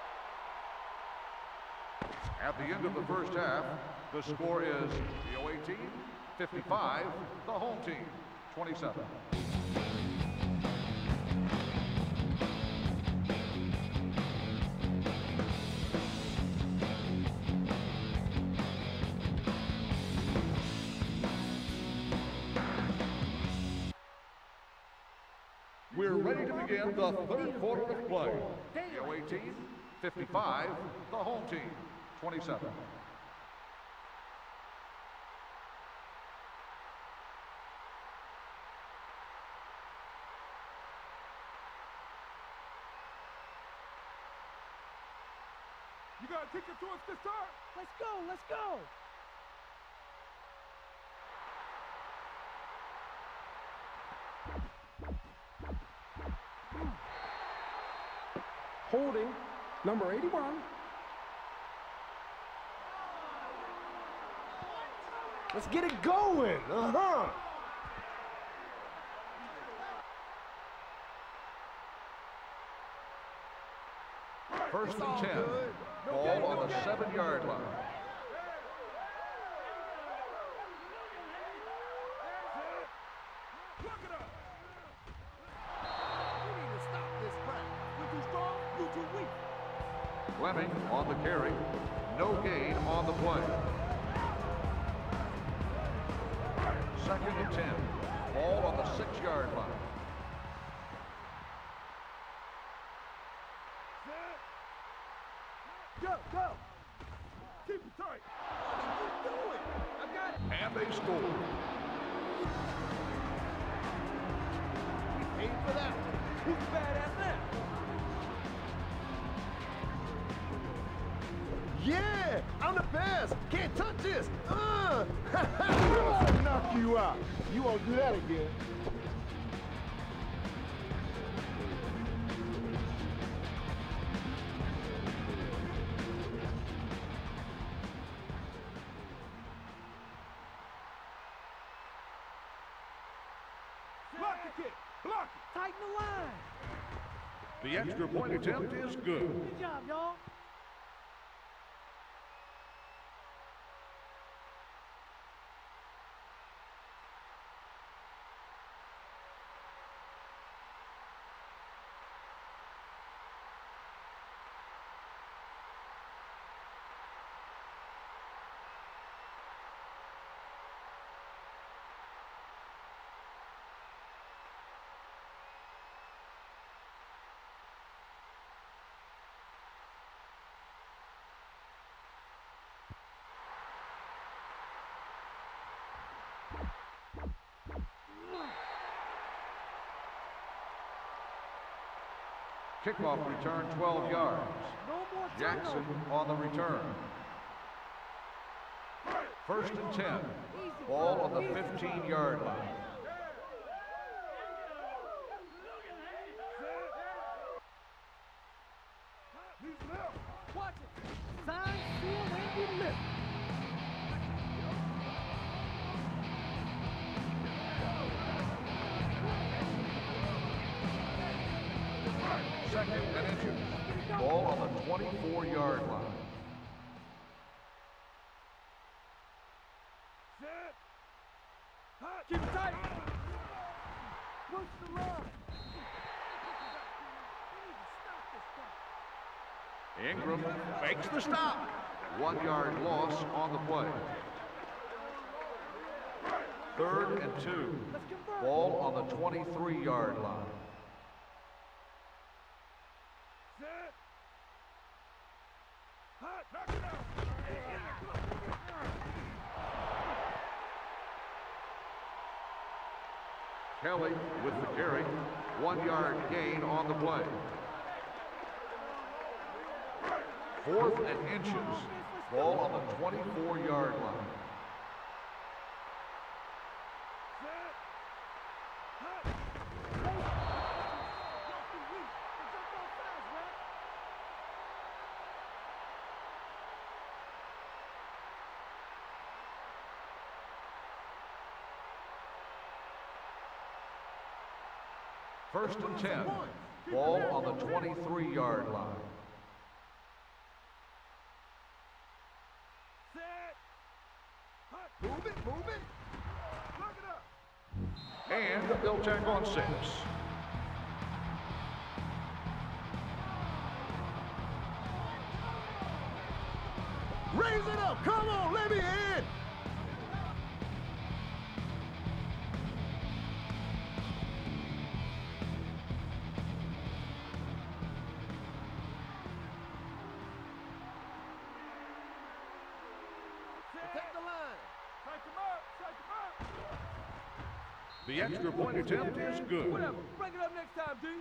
Speaker 1: At the end of the first half, the score is the away team fifty-five, the home team twenty-seven. We're ready to begin the third quarter of play. The away team fifty-five, the home team twenty-seven.
Speaker 2: You gotta kick it to us this time. Let's go, let's go.
Speaker 5: Holding, number eighty-one.
Speaker 6: Let's get it going. Uh-huh.
Speaker 1: First and ten. Ball on the seven-yard line.
Speaker 2: Look it up. We need to stop this crap. We're too strong, you're too weak.
Speaker 1: Fleming on the carry. No gain on the play. Second and ten. Ball on the six-yard line.
Speaker 2: Go, go. Keep it tight. What are you doing? I got it.
Speaker 1: And they score.
Speaker 2: Paid for that one. Who's bad at that?
Speaker 6: Yeah, I'm the best. Can't touch this. Uh. I'll knock you out. You won't do that again.
Speaker 2: Block the kick. Block it. Tighten the line.
Speaker 1: The extra point attempt is good.
Speaker 2: Good job, y'all.
Speaker 1: Kickoff return twelve yards.
Speaker 2: No more
Speaker 1: Jackson on the return. First and ten. Ball on the fifteen-yard line.
Speaker 2: Watch it. Sign, seal, and deliver.
Speaker 1: Second and inches. Ball on the twenty-four-yard line.
Speaker 2: Keep it tight.
Speaker 4: Push the line. We need to stop this crap.
Speaker 1: Ingram makes the stop. One yard loss on the play. Third and two. Ball on the twenty-three yard line.
Speaker 2: Set. Hot. Knock it out.
Speaker 1: Kelly with the carry. One yard gain on the play. Fourth and inches. Ball on the twenty-four yard line.
Speaker 2: Set. Hot.
Speaker 1: First and ten. Ball on the twenty-three yard line.
Speaker 2: Set. Hot.
Speaker 6: Move it, move it.
Speaker 2: Lock it up.
Speaker 1: And they'll tack on six.
Speaker 6: Raise it up. Come on, let me in. Protect the line.
Speaker 2: Strike him up. Strike him up.
Speaker 1: The extra point attempt is good.
Speaker 2: Whatever. Bring it up next time, D.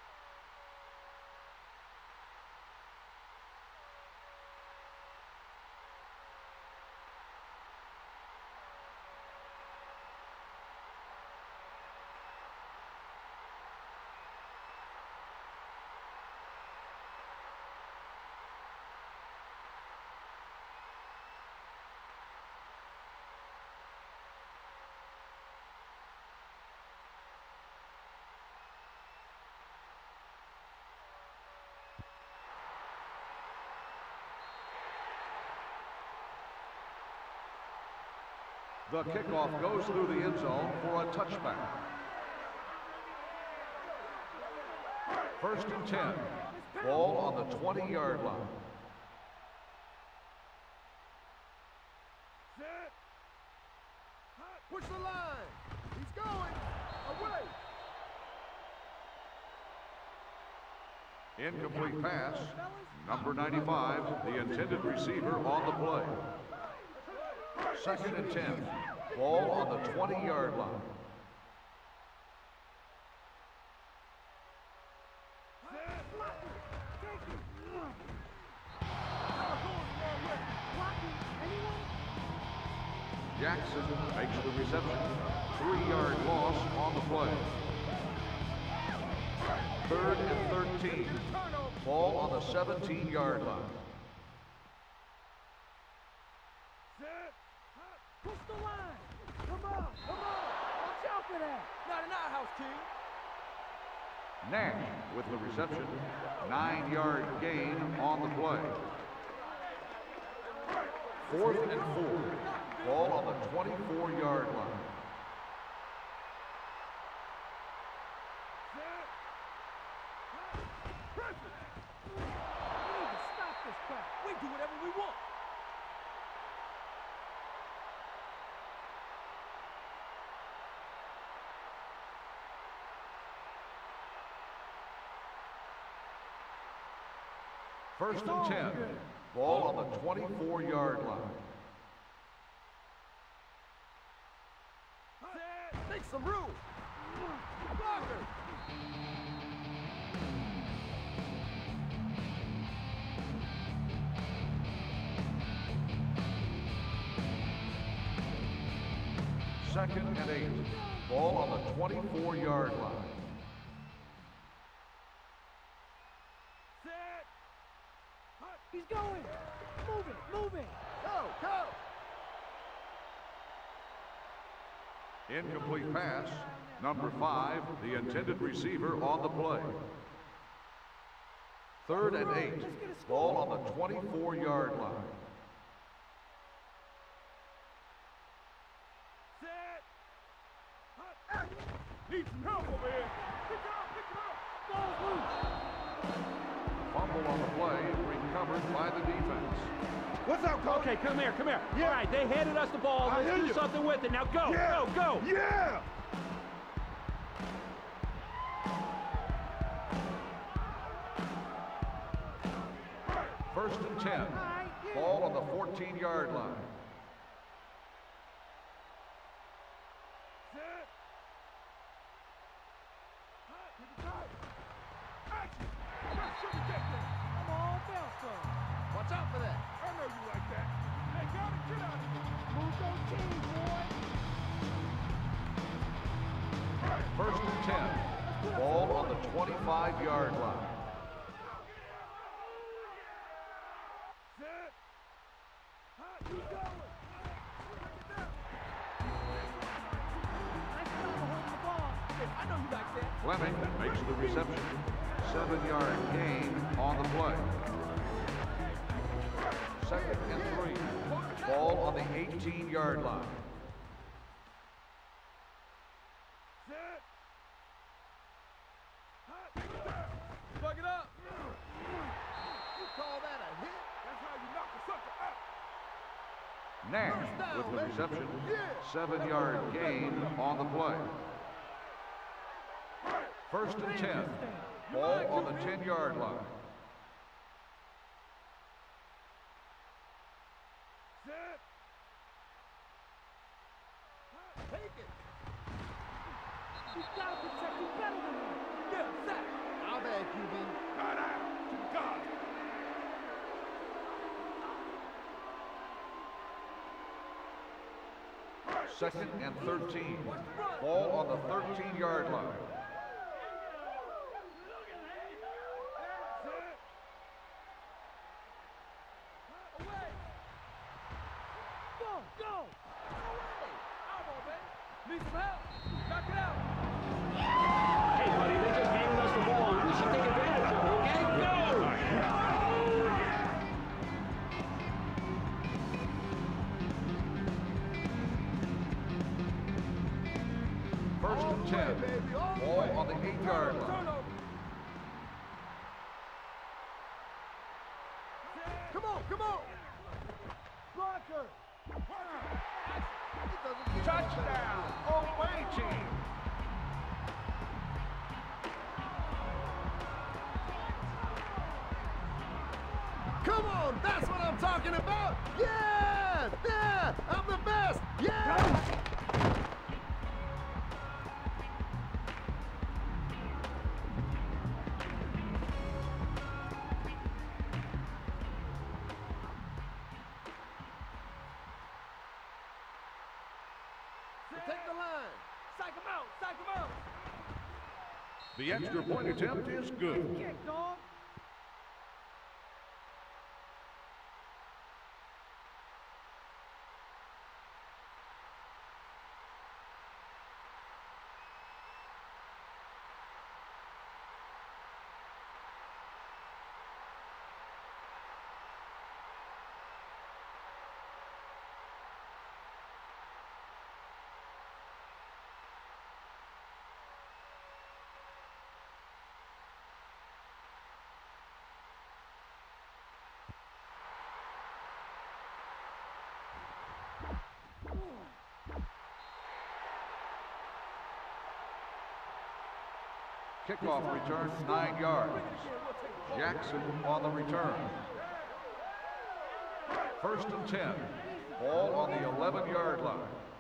Speaker 1: The kickoff goes through the end zone for a touchback. First and ten. Ball on the twenty yard line.
Speaker 2: Set.
Speaker 6: Push the line. He's going. Away.
Speaker 1: Incomplete pass. Number ninety-five, the intended receiver on the play. Second and ten. Ball on the twenty yard line. Jackson makes the reception. Three yard loss on the play. Third and thirteen. Ball on the seventeen yard line.
Speaker 2: Set.
Speaker 4: Push the line. Come on, come on. Watch out for that.
Speaker 2: Not in our house, King.
Speaker 1: Nash with the reception. Nine yard gain on the play. Fourth and four. Ball on the twenty-four yard line.
Speaker 2: Set. Press it.
Speaker 4: We need to stop this crap.
Speaker 2: We do whatever we want.
Speaker 1: First and ten. Ball on the twenty-four yard line.
Speaker 2: Set.
Speaker 6: Make some room. Blocker.
Speaker 1: Second and eight. Ball on the twenty-four yard line.
Speaker 2: Set.
Speaker 4: He's going. Move it, move it.
Speaker 6: Go, go.
Speaker 1: Incomplete pass. Number five, the intended receiver on the play. Third and eight. Ball on the twenty-four yard line.
Speaker 2: Set.
Speaker 6: Need some help over here. Pick it up, pick it up.
Speaker 3: Ball's loose.
Speaker 1: Fumble on the play, recovered by the defense.
Speaker 6: What's up, coach?
Speaker 3: Okay, come here, come here.
Speaker 6: Yeah.
Speaker 3: All right, they handed us the ball.
Speaker 6: I
Speaker 3: Let's
Speaker 6: hear
Speaker 3: do
Speaker 6: you.
Speaker 3: something with it. Now go,
Speaker 6: Yeah.
Speaker 3: go, go.
Speaker 6: Yeah!
Speaker 1: First and ten. Ball on the fourteen-yard line.
Speaker 6: Set. Hot, to the top. Action! Let's shoot it back there.
Speaker 4: Come on, Belso.
Speaker 2: Watch out for that.
Speaker 6: I know you like that. Hey, got it, get out of here.
Speaker 4: Move those chains, boy.
Speaker 1: First and ten. Ball on the twenty-five-yard line.
Speaker 6: Set. Hot, keep going.
Speaker 4: Nice job of holding the ball.
Speaker 2: Hey, I know you like that.
Speaker 1: Fleming makes the reception. Seven-yard gain on the play. Second and three. Ball on the eighteen-yard line.
Speaker 6: Set. Hot, take it down.
Speaker 2: Plug it up. You call that a hit?
Speaker 6: That's how you knock a sucker out.
Speaker 1: Nash with the reception. Seven-yard gain on the play. First and ten. Ball on the ten-yard line.
Speaker 6: Set.
Speaker 2: Take it.
Speaker 4: You gotta protect you better than that.
Speaker 2: Yeah, sack. I'll bad, Q B.
Speaker 6: Not out. To God.
Speaker 1: Second and thirteen. Ball on the thirteen-yard line.
Speaker 2: Away.
Speaker 4: Go, go.
Speaker 2: Away. Come on, baby. Need some help. Knock it out.
Speaker 3: Hey, buddy, they just handed us the ball. You should take advantage of it, okay? Go!
Speaker 1: First and ten. Ball on the eight-yard line.
Speaker 2: Turnover. Come on, come on.
Speaker 6: Blocker.
Speaker 1: Touchdown, away team.
Speaker 6: Come on, that's what I'm talking about. Yeah, yeah, I'm the best. Yeah.
Speaker 2: Take the line. Psych him out. Psych him out.
Speaker 1: The extra point attempt is good.
Speaker 4: Kick, dog.
Speaker 1: Kickoff return, nine yards. Jackson on the return. First and ten. Ball on the eleven-yard line.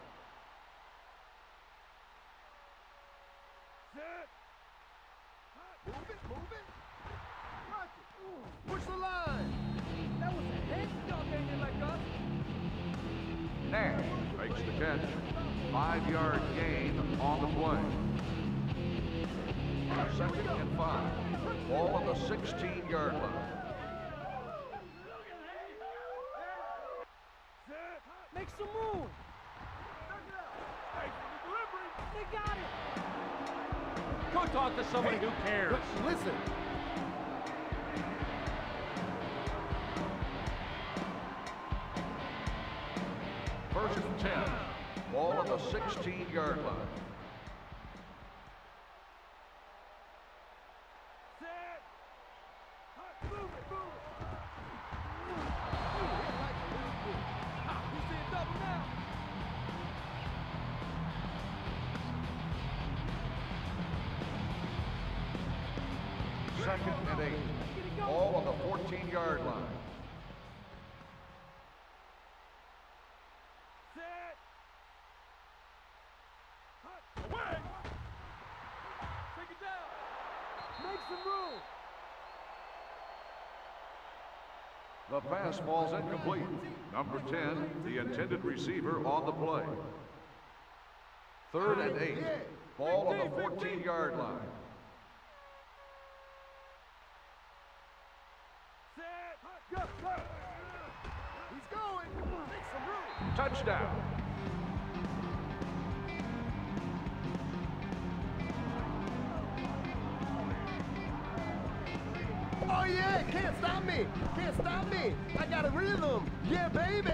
Speaker 6: Set.
Speaker 2: Move it, move it. Rock it. Push the line.
Speaker 4: That was a hit.
Speaker 2: Y'all can't hit like us.
Speaker 1: Nash makes the catch. Five-yard gain on the play. Second and five. Ball on the sixteen-yard line.
Speaker 6: Set.
Speaker 4: Make some room.
Speaker 6: Hey, for the delivery.
Speaker 4: They got it.
Speaker 3: Go talk to somebody who cares.
Speaker 2: Listen.
Speaker 1: First and ten. Ball on the sixteen-yard line. Second and eight. Ball on the fourteen-yard line.
Speaker 2: Set. Away. Take it down.
Speaker 4: Make some room.
Speaker 1: The pass falls incomplete. Number ten, the intended receiver on the play. Third and eight. Ball on the fourteen-yard line.
Speaker 2: Set. Go, go.
Speaker 6: He's going. Make some room.
Speaker 1: Touchdown.
Speaker 6: Oh yeah, can't stop me. Can't stop me. I got a rhythm. Yeah, baby.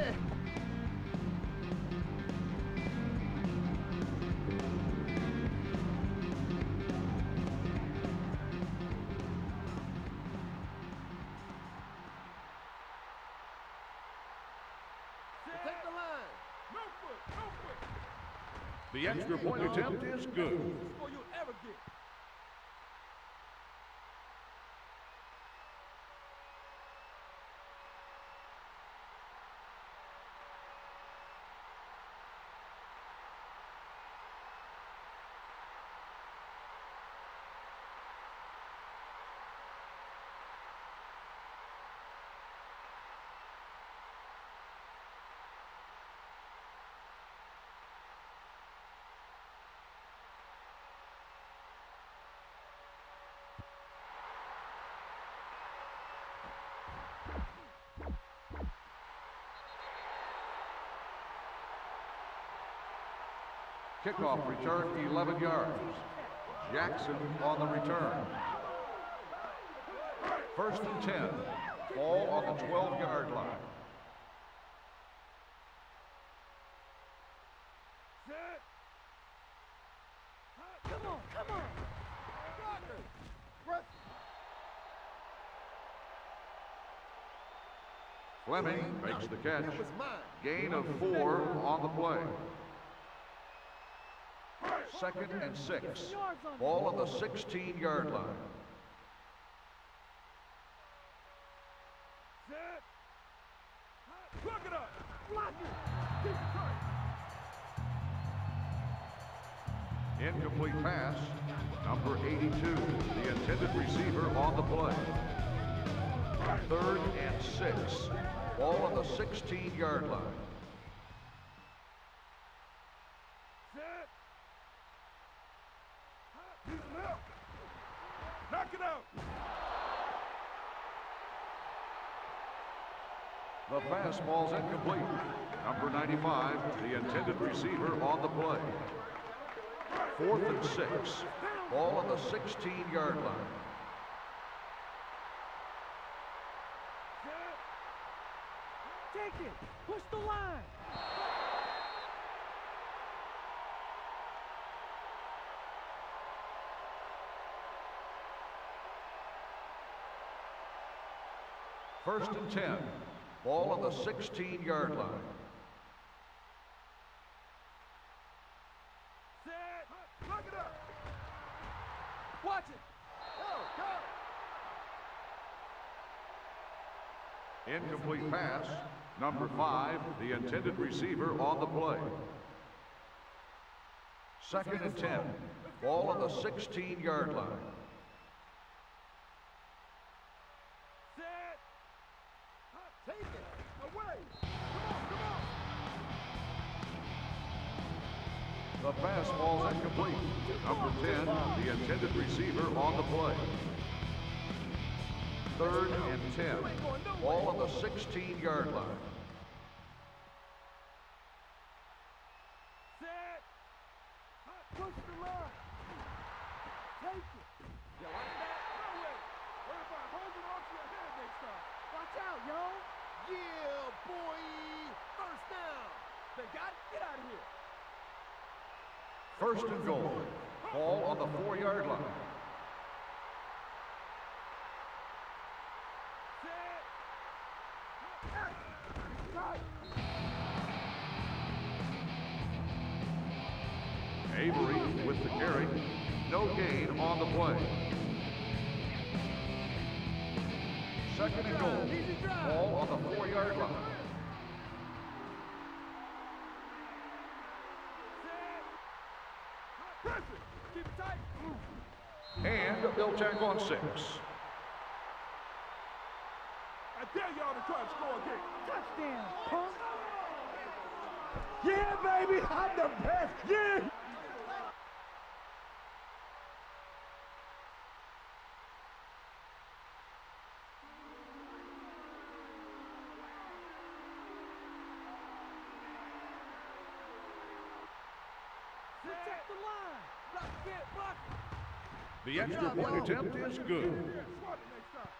Speaker 6: Take the line.
Speaker 2: No foot, no foot.
Speaker 1: The extra point attempt is good.
Speaker 2: Before you'll ever get.
Speaker 1: Kickoff return eleven yards. Jackson on the return. First and ten. Ball on the twelve-yard line.
Speaker 2: Set.
Speaker 4: Come on, come on.
Speaker 1: Fleming makes the catch.
Speaker 6: That was mine.
Speaker 1: Gain of four on the play. Second and six. Ball on the sixteen-yard line.
Speaker 2: Set. Plug it up.
Speaker 4: Block it. Keep it tight.
Speaker 1: Incomplete pass. Number eighty-two, the intended receiver on the play. Third and six. Ball on the sixteen-yard line.
Speaker 2: Set. He's left. Knock it out.
Speaker 1: The pass ball's incomplete. Number ninety-five, the intended receiver on the play. Fourth and six. Ball on the sixteen-yard line.
Speaker 4: Take it. Push the line.
Speaker 1: First and ten. Ball on the sixteen-yard line.
Speaker 2: Set. Plug it up. Watch it. Go, go.
Speaker 1: Incomplete pass. Number five, the intended receiver on the play. Second and ten. Ball on the sixteen-yard line.
Speaker 2: Set.
Speaker 6: Take it. Away.
Speaker 1: The pass ball's incomplete. Number ten, the intended receiver on the play. Third and ten. Ball on the sixteen-yard line.
Speaker 2: Set.
Speaker 4: Push the line. Take it.
Speaker 2: You like that? No way. What if I hold it onto your head next time?
Speaker 4: Watch out, yo.
Speaker 6: Yeah, boy. First down.
Speaker 2: They got it? Get out of here.
Speaker 1: First and goal. Ball on the four-yard line. Avery with the carry. No gain on the play. Second and goal. Ball on the four-yard line.
Speaker 2: Keep it tight.
Speaker 1: And they'll tack on six.
Speaker 6: I dare y'all to try to score again.
Speaker 4: Touchdown, punk.
Speaker 6: Yeah, baby, I'm the best. Yeah.
Speaker 4: Protect the line. Block it, block it.
Speaker 1: The extra point attempt is good.
Speaker 6: Swat it next time.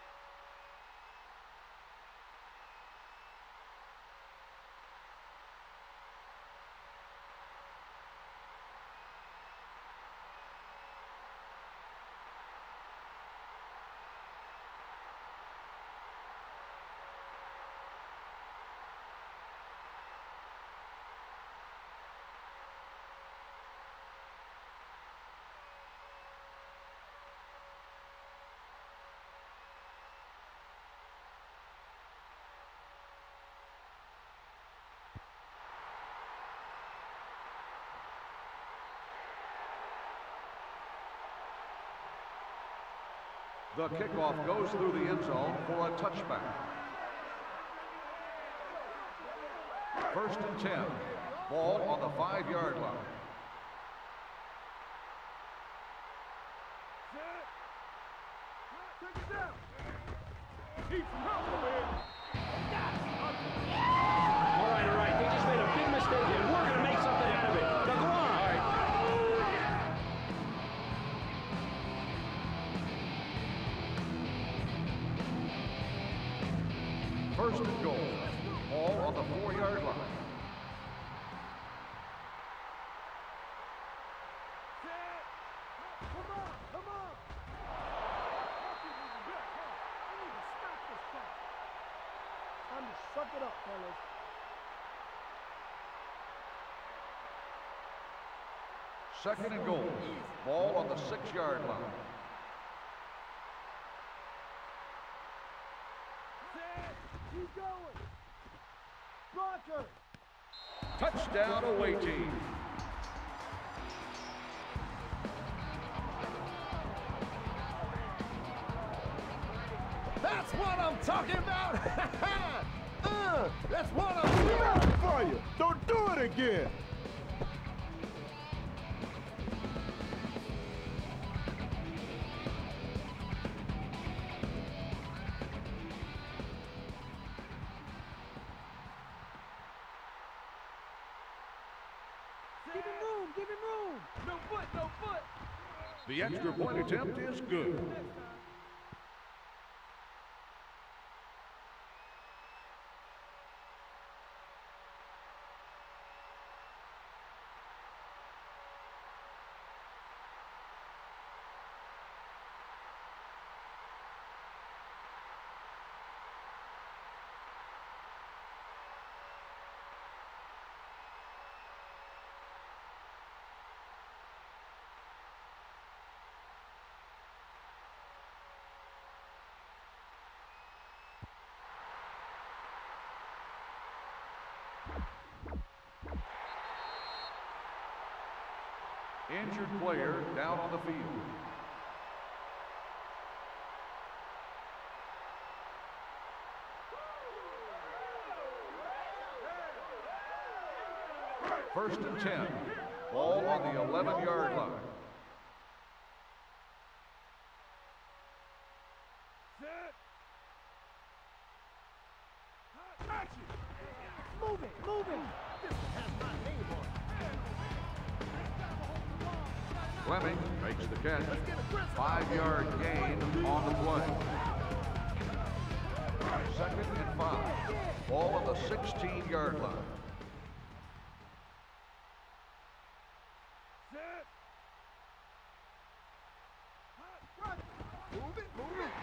Speaker 1: The kickoff goes through the end zone for a touchback. First and ten. Ball on the five-yard line.
Speaker 6: Take it down. Keep some help over here.
Speaker 3: All right, all right. They just made a big mistake here. We're going to make something out of it. Now go on. All right.
Speaker 1: First and goal. Ball on the four-yard line.
Speaker 4: Come on, come on. I need to stop this crap.
Speaker 6: Time to suck it up, fellas.
Speaker 1: Second and goal. Ball on the six-yard line.
Speaker 4: Keep going. Roger.
Speaker 1: Touchdown away team.
Speaker 6: That's what I'm talking about. uh, that's what I'm talking for you. Don't do it again.
Speaker 4: Give him room, give him room.
Speaker 2: No foot, no foot.
Speaker 1: The extra point attempt is good. Injured player down on the field. First and ten. Ball on the eleven-yard line.
Speaker 6: Set. Action.
Speaker 4: Move it, move it.
Speaker 6: This one has my name on it.
Speaker 1: Fleming makes the catch. Five-yard gain on the play. Second and five. Ball on the sixteen-yard line.
Speaker 6: Set. Move it, move it.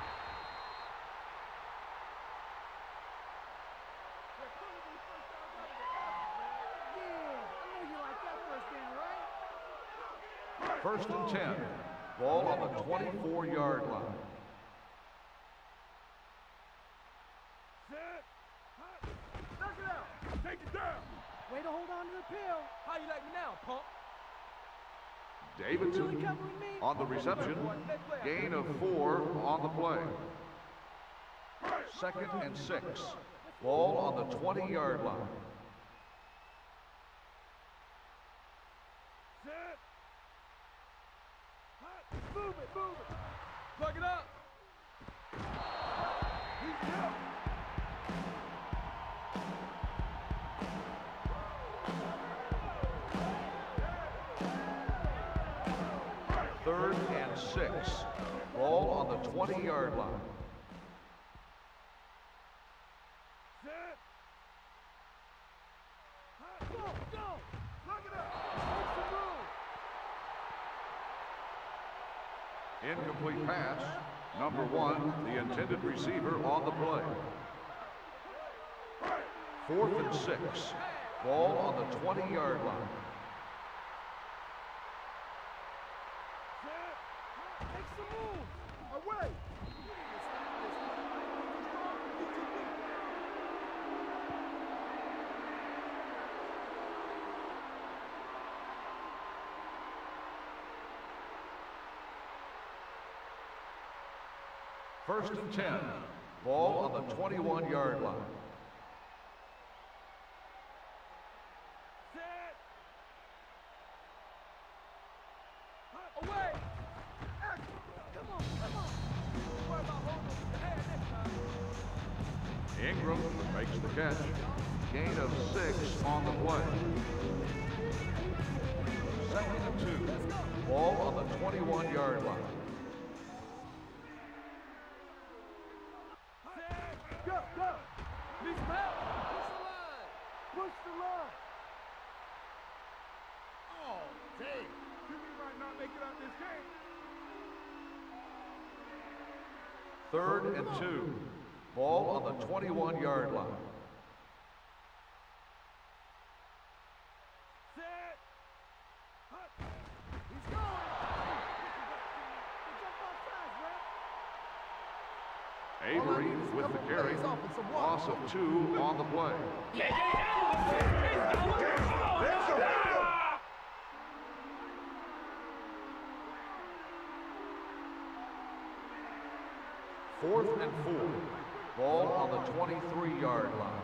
Speaker 4: Yeah, I know you like that first down, right?
Speaker 1: First and ten. Ball on the twenty-four-yard line.
Speaker 4: Way to hold on to the pill.
Speaker 2: How you like me now, punk?
Speaker 1: Davidson
Speaker 4: Really covering me?
Speaker 1: on the reception. Gain of four on the play. Second and six. Ball on the twenty-yard line.
Speaker 2: Set. Hot. Move it, move it. Plug it up. He's up.
Speaker 1: Third and six. Ball on the twenty-yard line.
Speaker 2: Set. Hot. Go, go. Plug it up. Make some room.
Speaker 1: Incomplete pass. Number one, the intended receiver on the play. Fourth and six. Ball on the twenty-yard line.
Speaker 2: Set. Make some moves. Away.
Speaker 1: First and ten. Ball on the twenty-one-yard line.
Speaker 2: Set. Hot. Away. Action. Come on, come on. Worry about holding on to the hand next time.
Speaker 1: Ingram makes the catch. Gain of six on the play. Second and two. Ball on the twenty-one-yard line.
Speaker 2: Set. Go, go. Need some help. Push the line. Push the line. Oh, dang. Jimmy might not make it out this game.
Speaker 1: Third and two. Ball on the twenty-one-yard line.
Speaker 2: Set. Hut. He's going. He jumped off sides, ref.
Speaker 1: Avery with the carry. Loss of two on the play. Fourth and four. Ball on the twenty-three-yard line.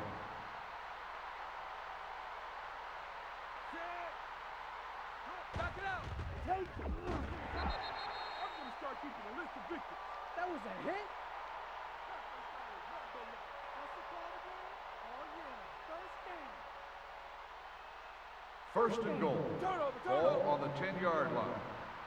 Speaker 2: Set. Hut. Knock it out. Take it. I'm going to start keeping a list of victims.
Speaker 4: That was a hit?
Speaker 1: First and goal.
Speaker 2: Turnover,
Speaker 1: Ball
Speaker 2: turnover.
Speaker 1: on the ten-yard line.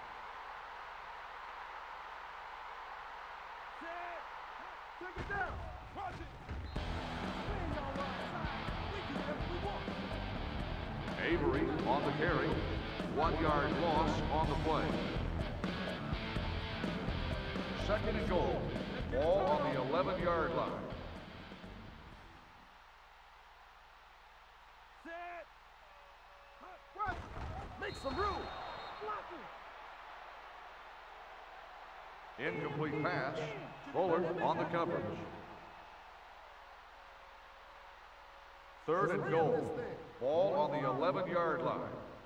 Speaker 2: Set. Take it down. Watch it. We ain't gonna run outside. We can do whatever we want.
Speaker 1: Avery on the carry. One-yard loss on the play. Second and goal. Ball on the eleven-yard line.
Speaker 2: Set. Hut. Watch it. Make some room. Block it.
Speaker 1: Incomplete pass. Fuller on the coverage. Third and goal. Ball on the eleven-yard line.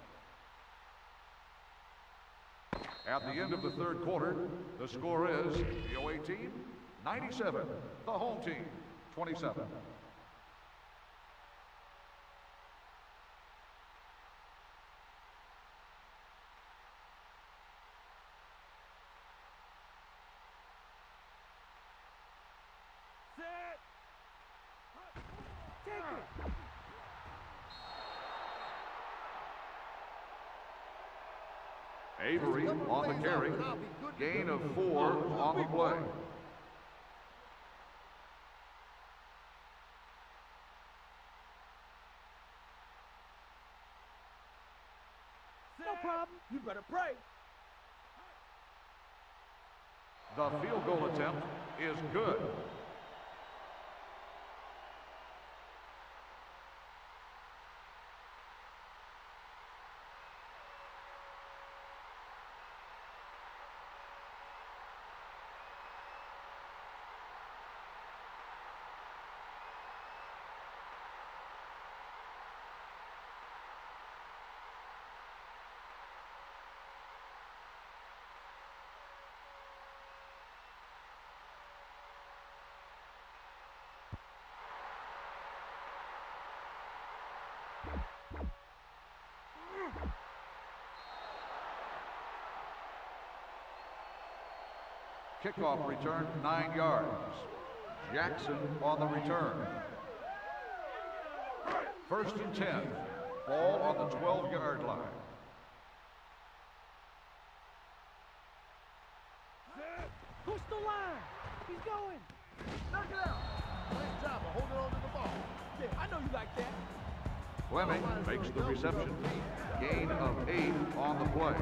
Speaker 1: At the end of the third quarter, the score is the away team ninety-seven, the home team twenty-seven.
Speaker 2: Set. Hut. Take it.
Speaker 1: Avery on the carry. Gain of four on the play.
Speaker 2: No problem. You better pray.
Speaker 1: The field goal attempt is good. Kickoff return, nine yards. Jackson on the return. First and ten. Ball on the twelve-yard line.
Speaker 4: Push the line. He's going.
Speaker 6: Knock it out. Nice job of holding on to the ball.
Speaker 2: Yeah, I know you like that.
Speaker 1: Fleming makes the reception. Gain of eight on the play.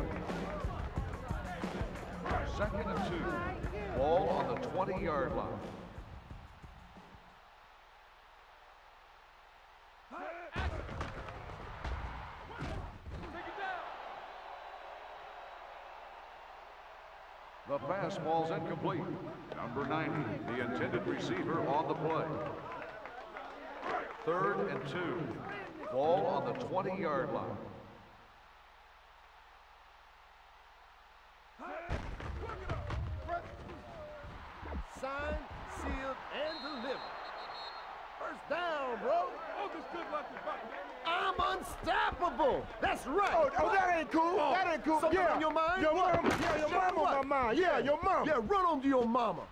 Speaker 1: Second and two. Ball on the twenty-yard line. The pass ball's incomplete. Number ninety, the intended receiver on the play. Third and two. Ball on the twenty-yard line.
Speaker 6: Signed, sealed, and delivered. First down, bro.
Speaker 2: Oh, this good luck is back, man.
Speaker 6: I'm unstoppable. That's right.
Speaker 8: Oh, oh, that ain't cool. That ain't cool.
Speaker 6: Something
Speaker 8: yeah.
Speaker 6: on your mind?
Speaker 8: Your
Speaker 6: What?
Speaker 8: mama. Yeah, your
Speaker 6: Sure,
Speaker 8: mama
Speaker 6: what?
Speaker 8: on my mind. Yeah, your mama.
Speaker 6: Yeah, run on to your mama.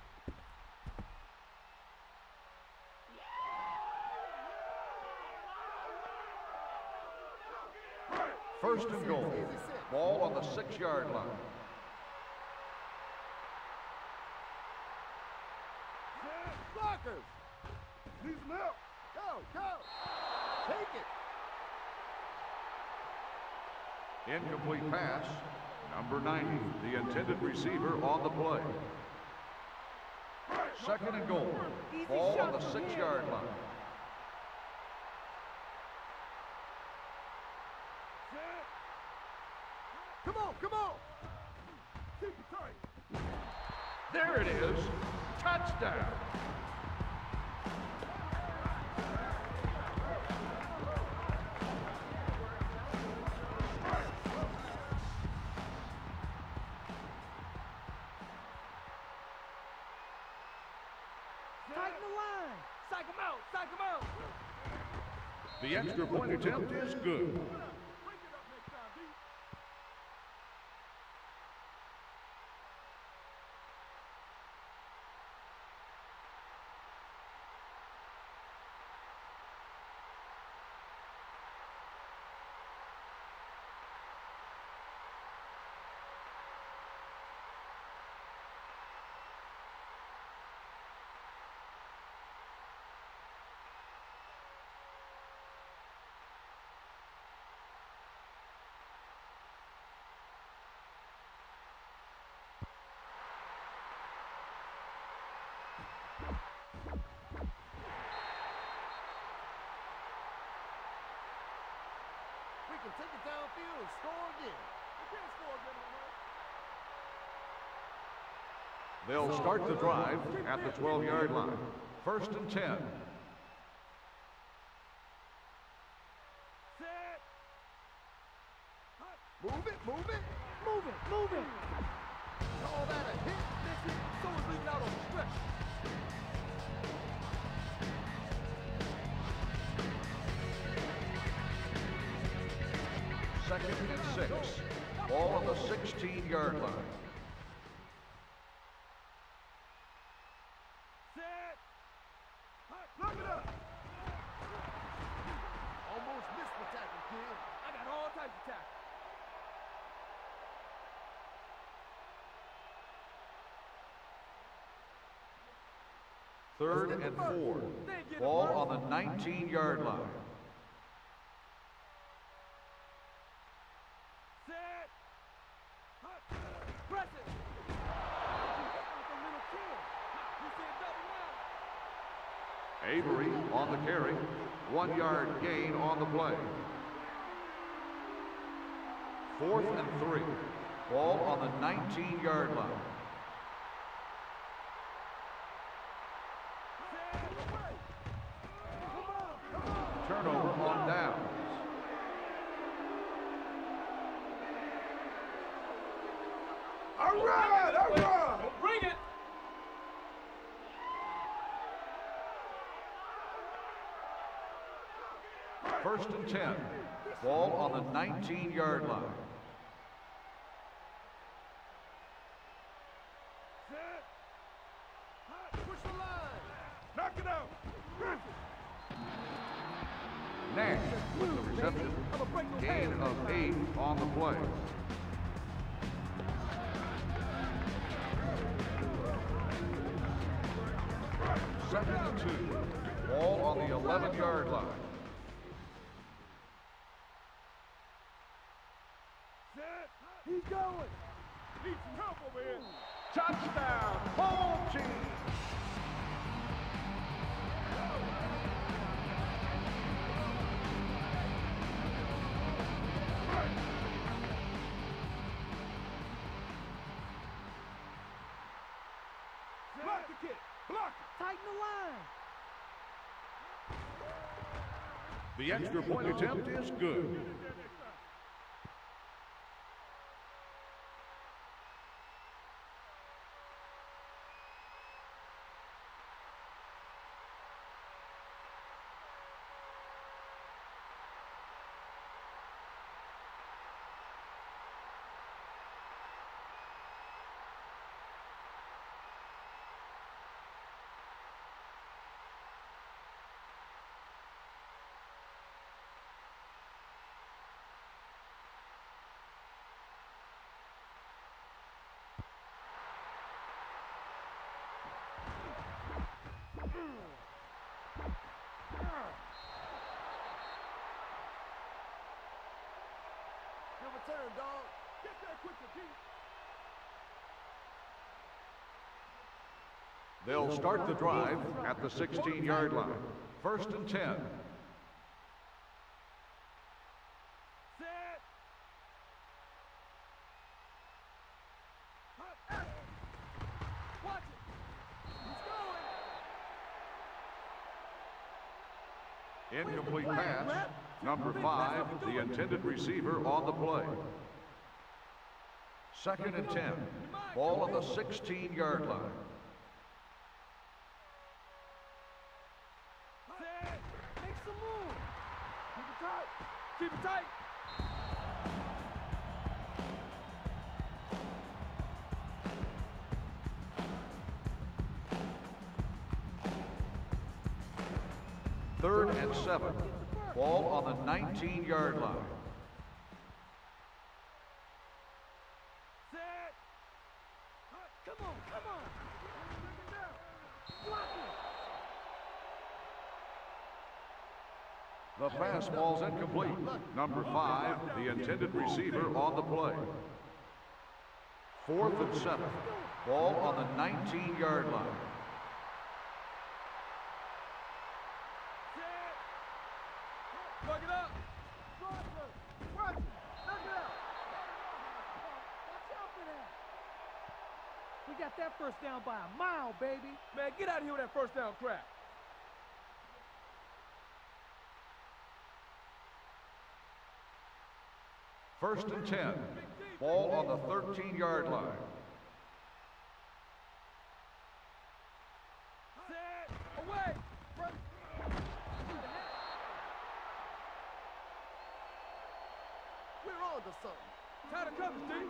Speaker 1: First and goal. Ball on the six-yard line.
Speaker 6: Blockers.
Speaker 2: Need some help.
Speaker 6: Go, go. Take it.
Speaker 1: Incomplete pass. Number ninety, the intended receiver on the play. Second and goal. Ball on the six-yard line.
Speaker 6: Come on, come on.
Speaker 2: Keep it tight.
Speaker 1: There it is. Touchdown.
Speaker 4: Tighten the line.
Speaker 2: Psych him out. Psych him out.
Speaker 1: The extra point attempt is good.
Speaker 2: Break it up next time, D.
Speaker 6: We can take it downfield and score again.
Speaker 2: We can't score again on that.
Speaker 1: They'll start the drive at the twelve-yard line. First and ten.
Speaker 2: Set.
Speaker 6: Move it, move it.
Speaker 4: Move it. Move it.
Speaker 6: Call that a hit.
Speaker 2: That's it. Someone's leaving out on the stretch.
Speaker 1: Second and six. Ball on the sixteen-yard line.
Speaker 2: Set. Look it up.
Speaker 6: Almost missed the tackle, kid.
Speaker 2: I got all types of tackles.
Speaker 1: Third and four. Ball on the nineteen-yard line.
Speaker 2: Set. Press it. Like a little kid. You said double now.
Speaker 1: Avery on the carry. One-yard gain on the play. Fourth and three. Ball on the nineteen-yard line. Turnover on downs.
Speaker 8: All right, all right.
Speaker 7: Bring it.
Speaker 1: First and ten. Ball on the nineteen-yard line.
Speaker 8: Set. Hot. Push the line. Knock it out.
Speaker 1: Nash with the reception. Gain of eight on the play. Second and two. Ball on the eleven-yard line.
Speaker 8: Set. He's going. He's tough over here. Touchdown. Home team. Block the kick. Block it.
Speaker 4: Tighten the line.
Speaker 1: The extra point attempt is good.
Speaker 8: Your return, dog. Get that quicker, Keith.
Speaker 1: They'll start the drive at the sixteen-yard line. First and ten.
Speaker 8: Set. Hot. Watch it. He's going.
Speaker 1: Incomplete pass. Number five, the intended receiver on the play. Second and ten. Ball on the sixteen-yard line.
Speaker 8: Set. Make some move. Keep it tight. Keep it tight.
Speaker 1: Third and seven. Ball on the nineteen-yard line.
Speaker 8: Set. Hot. Come on, come on. Bring it down. Block it.
Speaker 1: The pass ball's incomplete. Number five, the intended receiver on the play. Fourth and seven. Ball on the nineteen-yard line.
Speaker 8: Plug it up. Watch it. Plug it out.
Speaker 4: Watch out for that. We got that first down by a mile, baby.
Speaker 8: Man, get out of here with that first down crap.
Speaker 1: First and ten. Ball on the thirteen-yard line.
Speaker 8: Set. Away. Front. We're on to something. Tie the covers, D.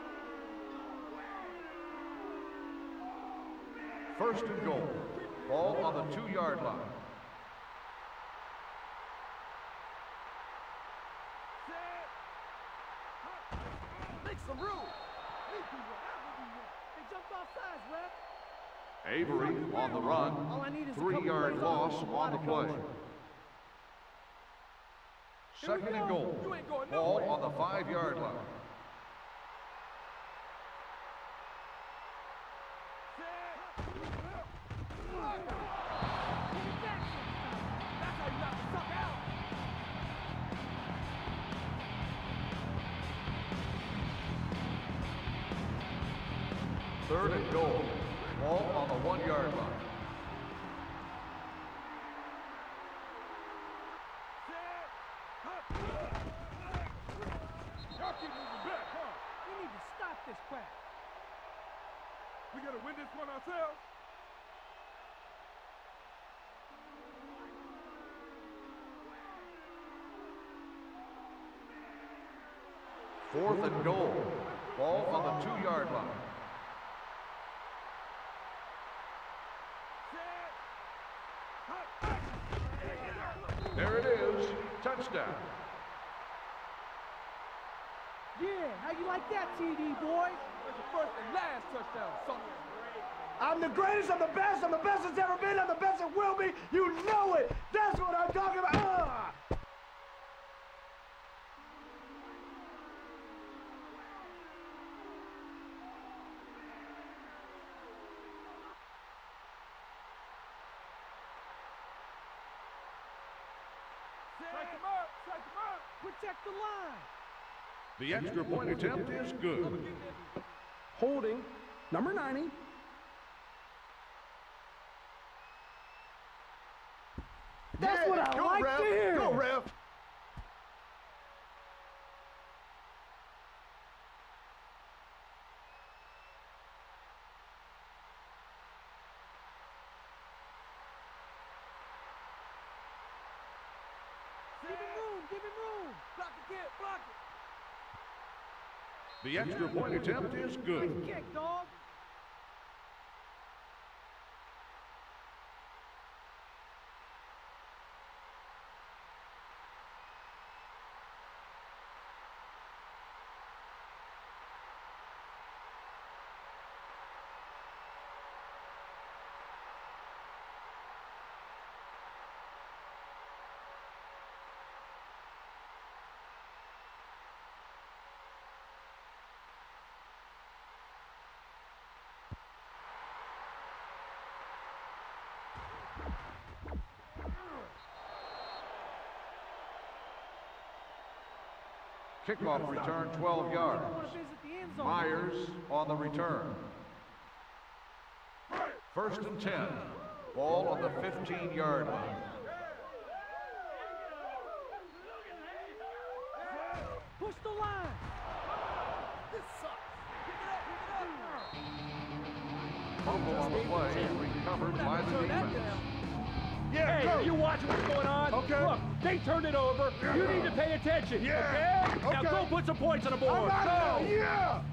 Speaker 1: First and goal. Ball on the two-yard line.
Speaker 8: Set. Hot. Make some room. We do whatever we want.
Speaker 4: They jumped off sides, ref.
Speaker 1: Avery on the
Speaker 4: All
Speaker 1: run.
Speaker 4: I need is a couple
Speaker 1: Three-yard
Speaker 4: plays
Speaker 1: loss
Speaker 4: off.
Speaker 1: on the play. Second and goal.
Speaker 8: You ain't going
Speaker 1: Ball
Speaker 8: nowhere.
Speaker 1: on the five-yard line.
Speaker 8: Set.
Speaker 4: That's
Speaker 8: how you knock the sucker out.
Speaker 1: Third and goal. Ball on the one-yard line.
Speaker 8: Set. Hot. Y'all keep moving back, huh?
Speaker 4: We need to stop this crap.
Speaker 8: We gotta win this one ourselves.
Speaker 1: Fourth and goal. Ball on the two-yard line. There it is. Touchdown.
Speaker 4: Yeah, how you like that, T D, boy?
Speaker 2: That's the first and last touchdown, son.
Speaker 6: I'm the greatest, I'm the best, I'm the best that's ever been, I'm the best that will be. You know it. That's what I'm talking about. Ah!
Speaker 2: Strike him up, strike him up.
Speaker 4: Protect the line.
Speaker 1: The extra point attempt is good.
Speaker 5: Holding, number ninety.
Speaker 4: That's
Speaker 6: Yeah,
Speaker 4: what I
Speaker 6: go,
Speaker 4: like
Speaker 6: ref.
Speaker 4: to hear.
Speaker 6: Go, ref.
Speaker 4: Give him room, give him room.
Speaker 2: Block the kid, block it.
Speaker 1: The extra point attempt is good.
Speaker 4: Nice kick, dog.
Speaker 1: Kickoff return twelve yards.
Speaker 4: I want to visit the end zone.
Speaker 1: Myers on the return. First and ten. Ball on the fifteen-yard line.
Speaker 4: Push the line.
Speaker 2: This sucks. Pick it up, pick it up.
Speaker 1: Fumble on the play and recovered by the
Speaker 2: Turn that
Speaker 1: defense.
Speaker 2: down.
Speaker 6: Yeah,
Speaker 3: Hey,
Speaker 6: go.
Speaker 3: are you watching what's going on?
Speaker 6: Okay.
Speaker 3: Look, they turned it over. You need to pay attention.
Speaker 6: Yeah.
Speaker 3: Okay? Now
Speaker 6: Okay.
Speaker 3: go put some points on the board.
Speaker 6: I'm out
Speaker 3: Go.
Speaker 6: of there. Yeah.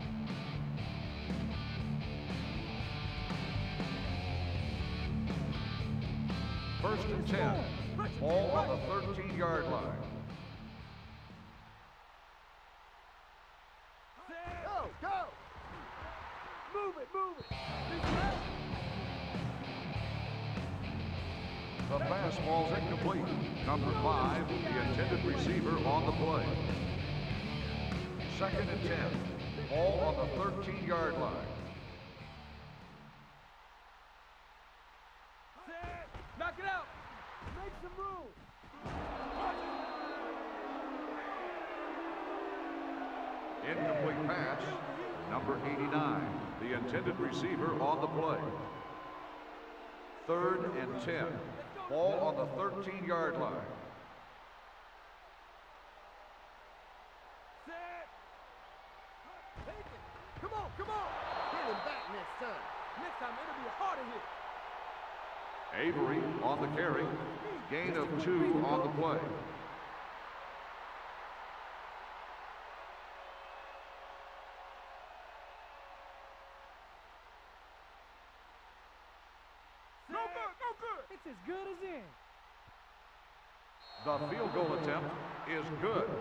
Speaker 1: First and ten. Ball on the thirteen-yard line.
Speaker 6: Go, go.
Speaker 2: Move it, move it.
Speaker 1: The fastball's incomplete. Number five, the intended receiver on the play. Second and ten. Ball on the thirteen-yard line.
Speaker 2: Knock it out. Make some room.
Speaker 1: Incomplete pass. Number eighty-nine, the intended receiver on the play. Third and ten. Ball on the thirteen-yard line.
Speaker 2: Take it. Come on, come on.
Speaker 6: Hit him back next time.
Speaker 2: Next time it'll be a harder hit.
Speaker 1: Avery on the carry. Gain of two on the play.
Speaker 2: No good, no good.
Speaker 4: It's as good as in.
Speaker 1: The field goal attempt is good.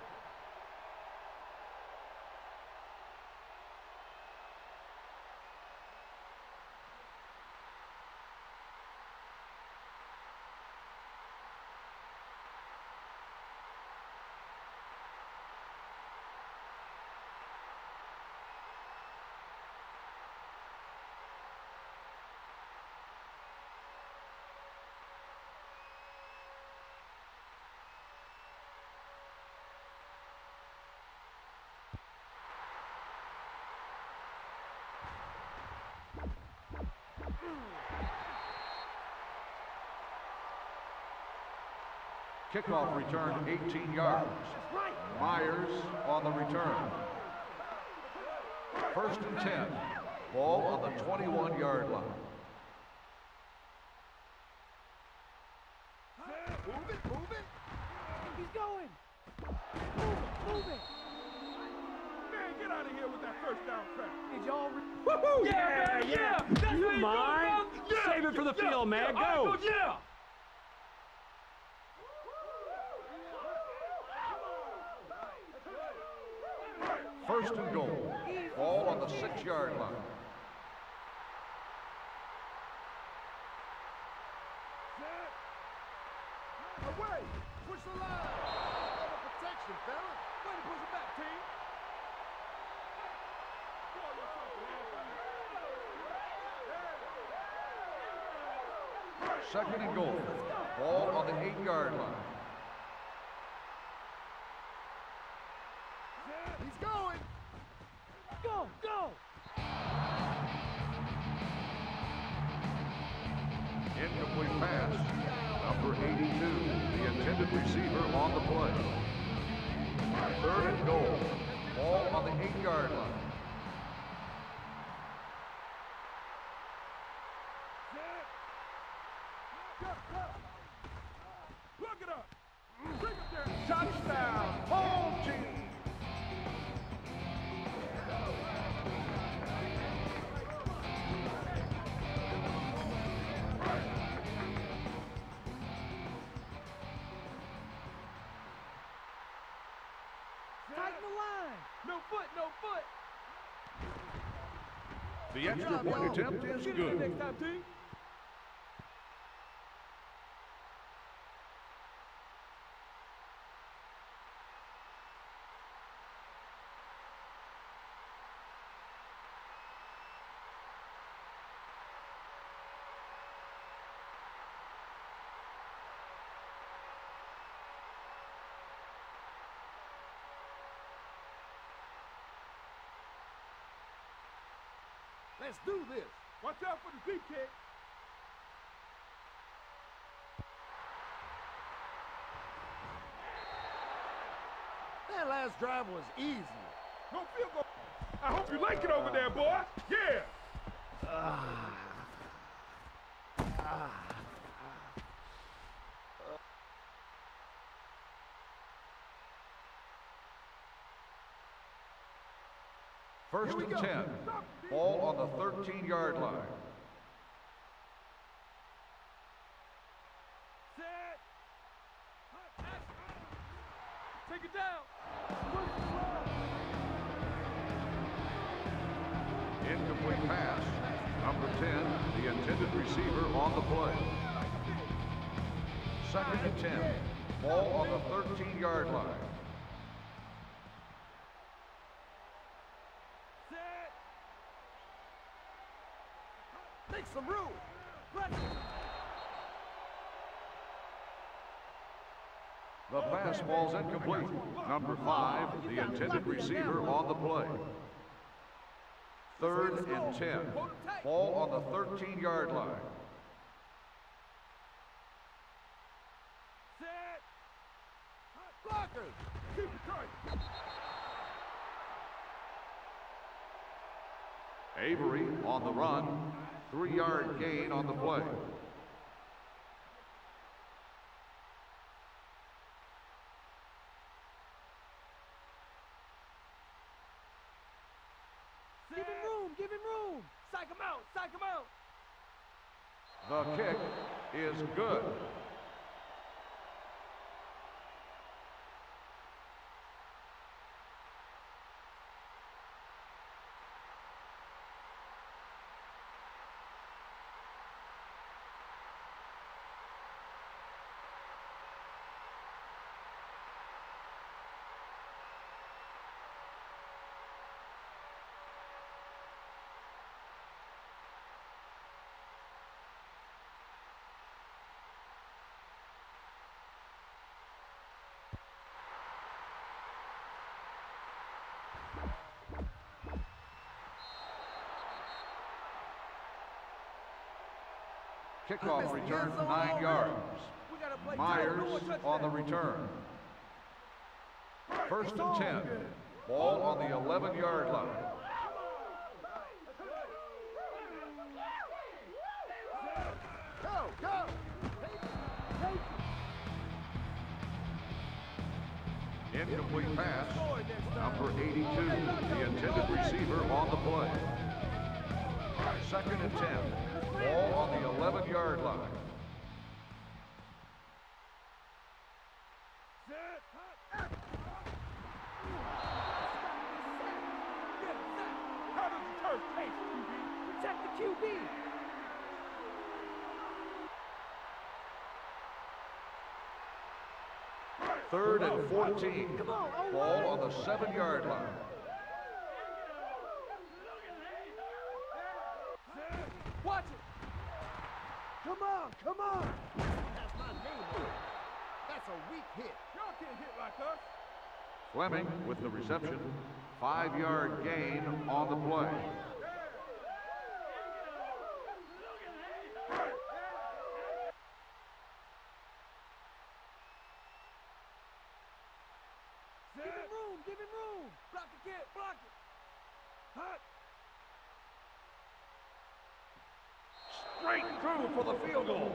Speaker 1: Kickoff return eighteen yards. Myers on the return. First and ten. Ball on the twenty-one-yard line.
Speaker 6: Move it, move it.
Speaker 4: He's going. Move it, move it.
Speaker 8: Get out of here with that first down crap.
Speaker 4: Did y'all...
Speaker 3: Woohoo! Yeah, yeah, yeah. That's you mine. Yeah, Save it for the yeah, field, man. Yeah, go.
Speaker 7: Yeah.
Speaker 1: First and goal. Ball on the six-yard line.
Speaker 6: Away! Push the line! Better protection, fella!
Speaker 2: Way to push it back, team!
Speaker 1: Second and goal. Ball on the eight-yard line.
Speaker 6: He's going!
Speaker 4: Go, go!
Speaker 1: Incomplete pass. Number eighty-two, the intended receiver on the play. Third and goal. Ball on the eight-yard line.
Speaker 8: Look it up! Bring him down! Touchdown! Home team!
Speaker 4: Tighten the line!
Speaker 2: No foot, no foot!
Speaker 1: The extra point attempt is
Speaker 2: Get it
Speaker 1: good.
Speaker 2: next time, team!
Speaker 6: Let's do this!
Speaker 8: Watch out for the deep kick!
Speaker 6: That last drive was easy.
Speaker 8: No field goal! I hope you like it over there, boy! Yeah!
Speaker 6: Ah. Ah.
Speaker 1: First and ten. Ball on the thirteen-yard line.
Speaker 2: Set! Take it down!
Speaker 1: Incomplete pass. Number ten, the intended receiver on the play. Second and ten. Ball on the thirteen-yard line.
Speaker 2: Set!
Speaker 6: Make some room!
Speaker 1: The pass ball's incomplete. Number five, the intended receiver on the play. Third and ten. Ball on the thirteen-yard line.
Speaker 2: Set!
Speaker 6: Blockers!
Speaker 8: Keep it tight!
Speaker 1: Avery on the run. Three-yard gain on the play.
Speaker 2: Give him room, give him room! Psych him out, psych him out!
Speaker 1: The kick is good. Kickoff return nine yards.
Speaker 2: We gotta play
Speaker 1: Myers
Speaker 2: tight,
Speaker 1: on the return. First and ten. Ball on the eleven-yard line.
Speaker 6: Go, go! Take it, take it.
Speaker 1: Incomplete pass. Number eighty-two, the intended receiver on the play. Second and ten. Ball on the eleven-yard line.
Speaker 8: How does the turf taste, Q B?
Speaker 4: Protect the Q B.
Speaker 1: Third and fourteen. Ball on the seven-yard line.
Speaker 2: Watch it.
Speaker 6: Come on, come on. That's my name on it. That's a weak hit.
Speaker 8: Y'all can't hit like us.
Speaker 1: Fleming with the reception. Five-yard gain on the play.
Speaker 2: Give him room, give him room. Block the kid, block it.
Speaker 8: Hot.
Speaker 1: Straight through for the field goal.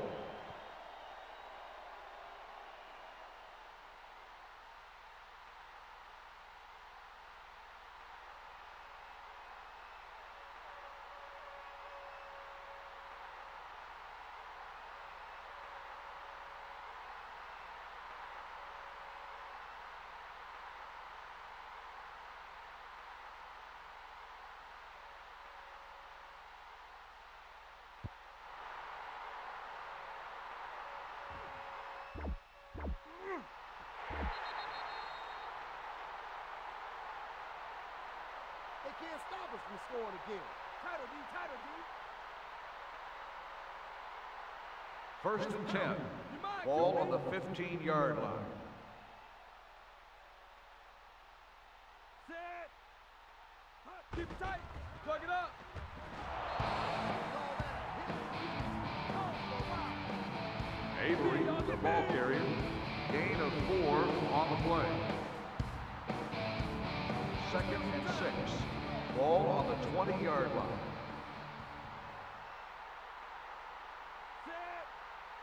Speaker 6: They can't stop us from scoring again.
Speaker 2: Tighter, D, tighter, D.
Speaker 1: First and ten. Ball on the fifteen-yard line.
Speaker 2: Set. Hot. Keep it tight. Plug it up.
Speaker 1: Avery, the ball carrier. Gain of four on the play. Second and six. Ball on the twenty-yard line.
Speaker 2: Set.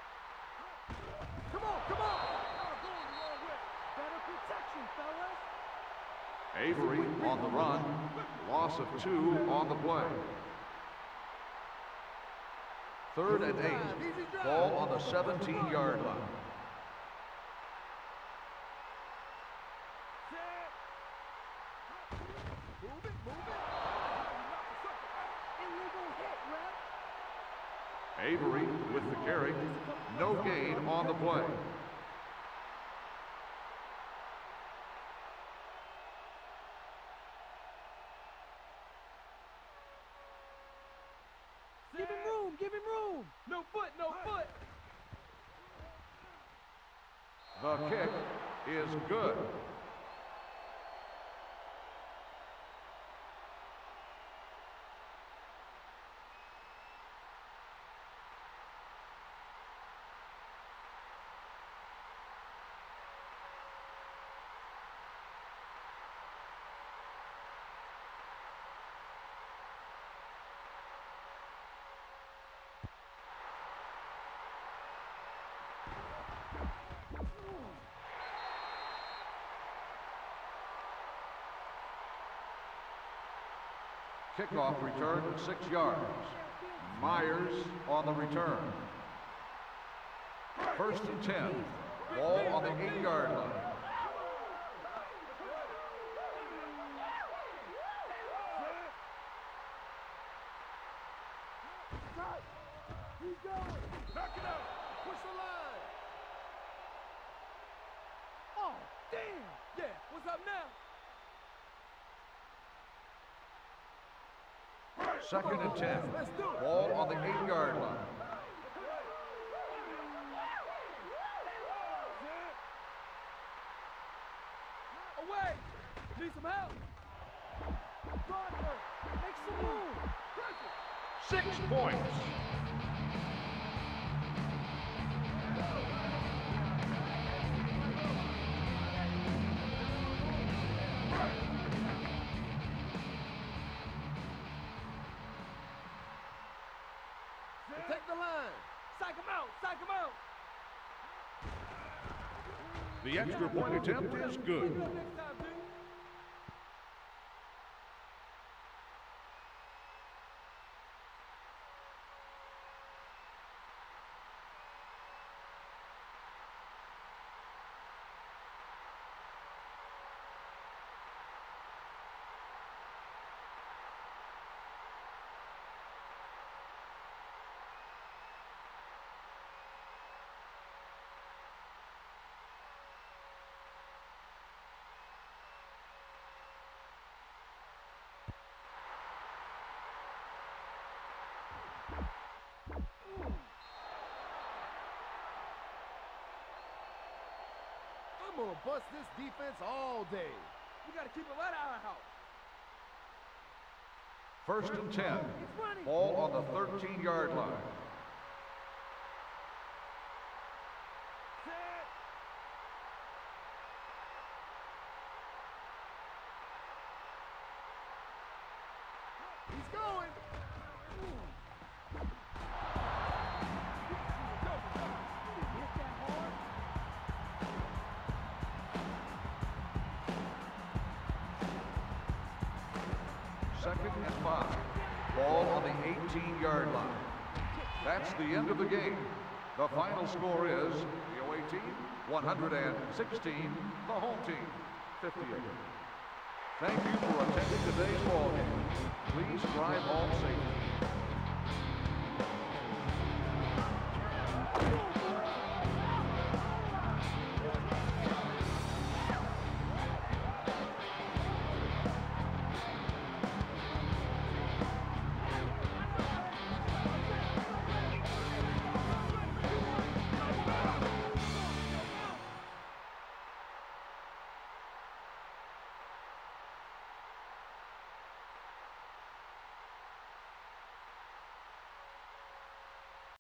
Speaker 2: Come on, come on. Y'all going the wrong way.
Speaker 4: Better protection, fellas.
Speaker 1: Avery on the run. Loss of two on the play. Third and eight. Ball on the seventeen-yard line.
Speaker 2: Move it, move it.
Speaker 4: Illegal hit, ref.
Speaker 1: Avery with the carry. No gain on the play.
Speaker 2: Give him room, give him room. No foot, no foot.
Speaker 1: The kick is good. Kickoff return six yards. Myers on the return. First and ten. Ball on the eight-yard line.
Speaker 2: He's going. Knock it out. Push the line. Oh, damn. Yeah, what's up now?
Speaker 1: Second and ten. Ball on the eight-yard line.
Speaker 2: Away. Need some help.
Speaker 4: Gardner, make some room.
Speaker 1: Six points.
Speaker 2: Protect the line. Psych him out. Psych him out.
Speaker 1: The The extra point attempt is good.
Speaker 2: Next time, dude.
Speaker 6: I'm gonna bust this defense all day.
Speaker 2: We got to keep it right out of the house.
Speaker 1: First and ten. Ball on the thirteen-yard line.
Speaker 2: Set.
Speaker 6: He's going.
Speaker 1: Second and five. Ball on the eighteen-yard line. That's the end of the game. The final score is the away team, one hundred sixteen, the home team, fifty-eight. Thank you for attending today's ball game. Please drive home safely.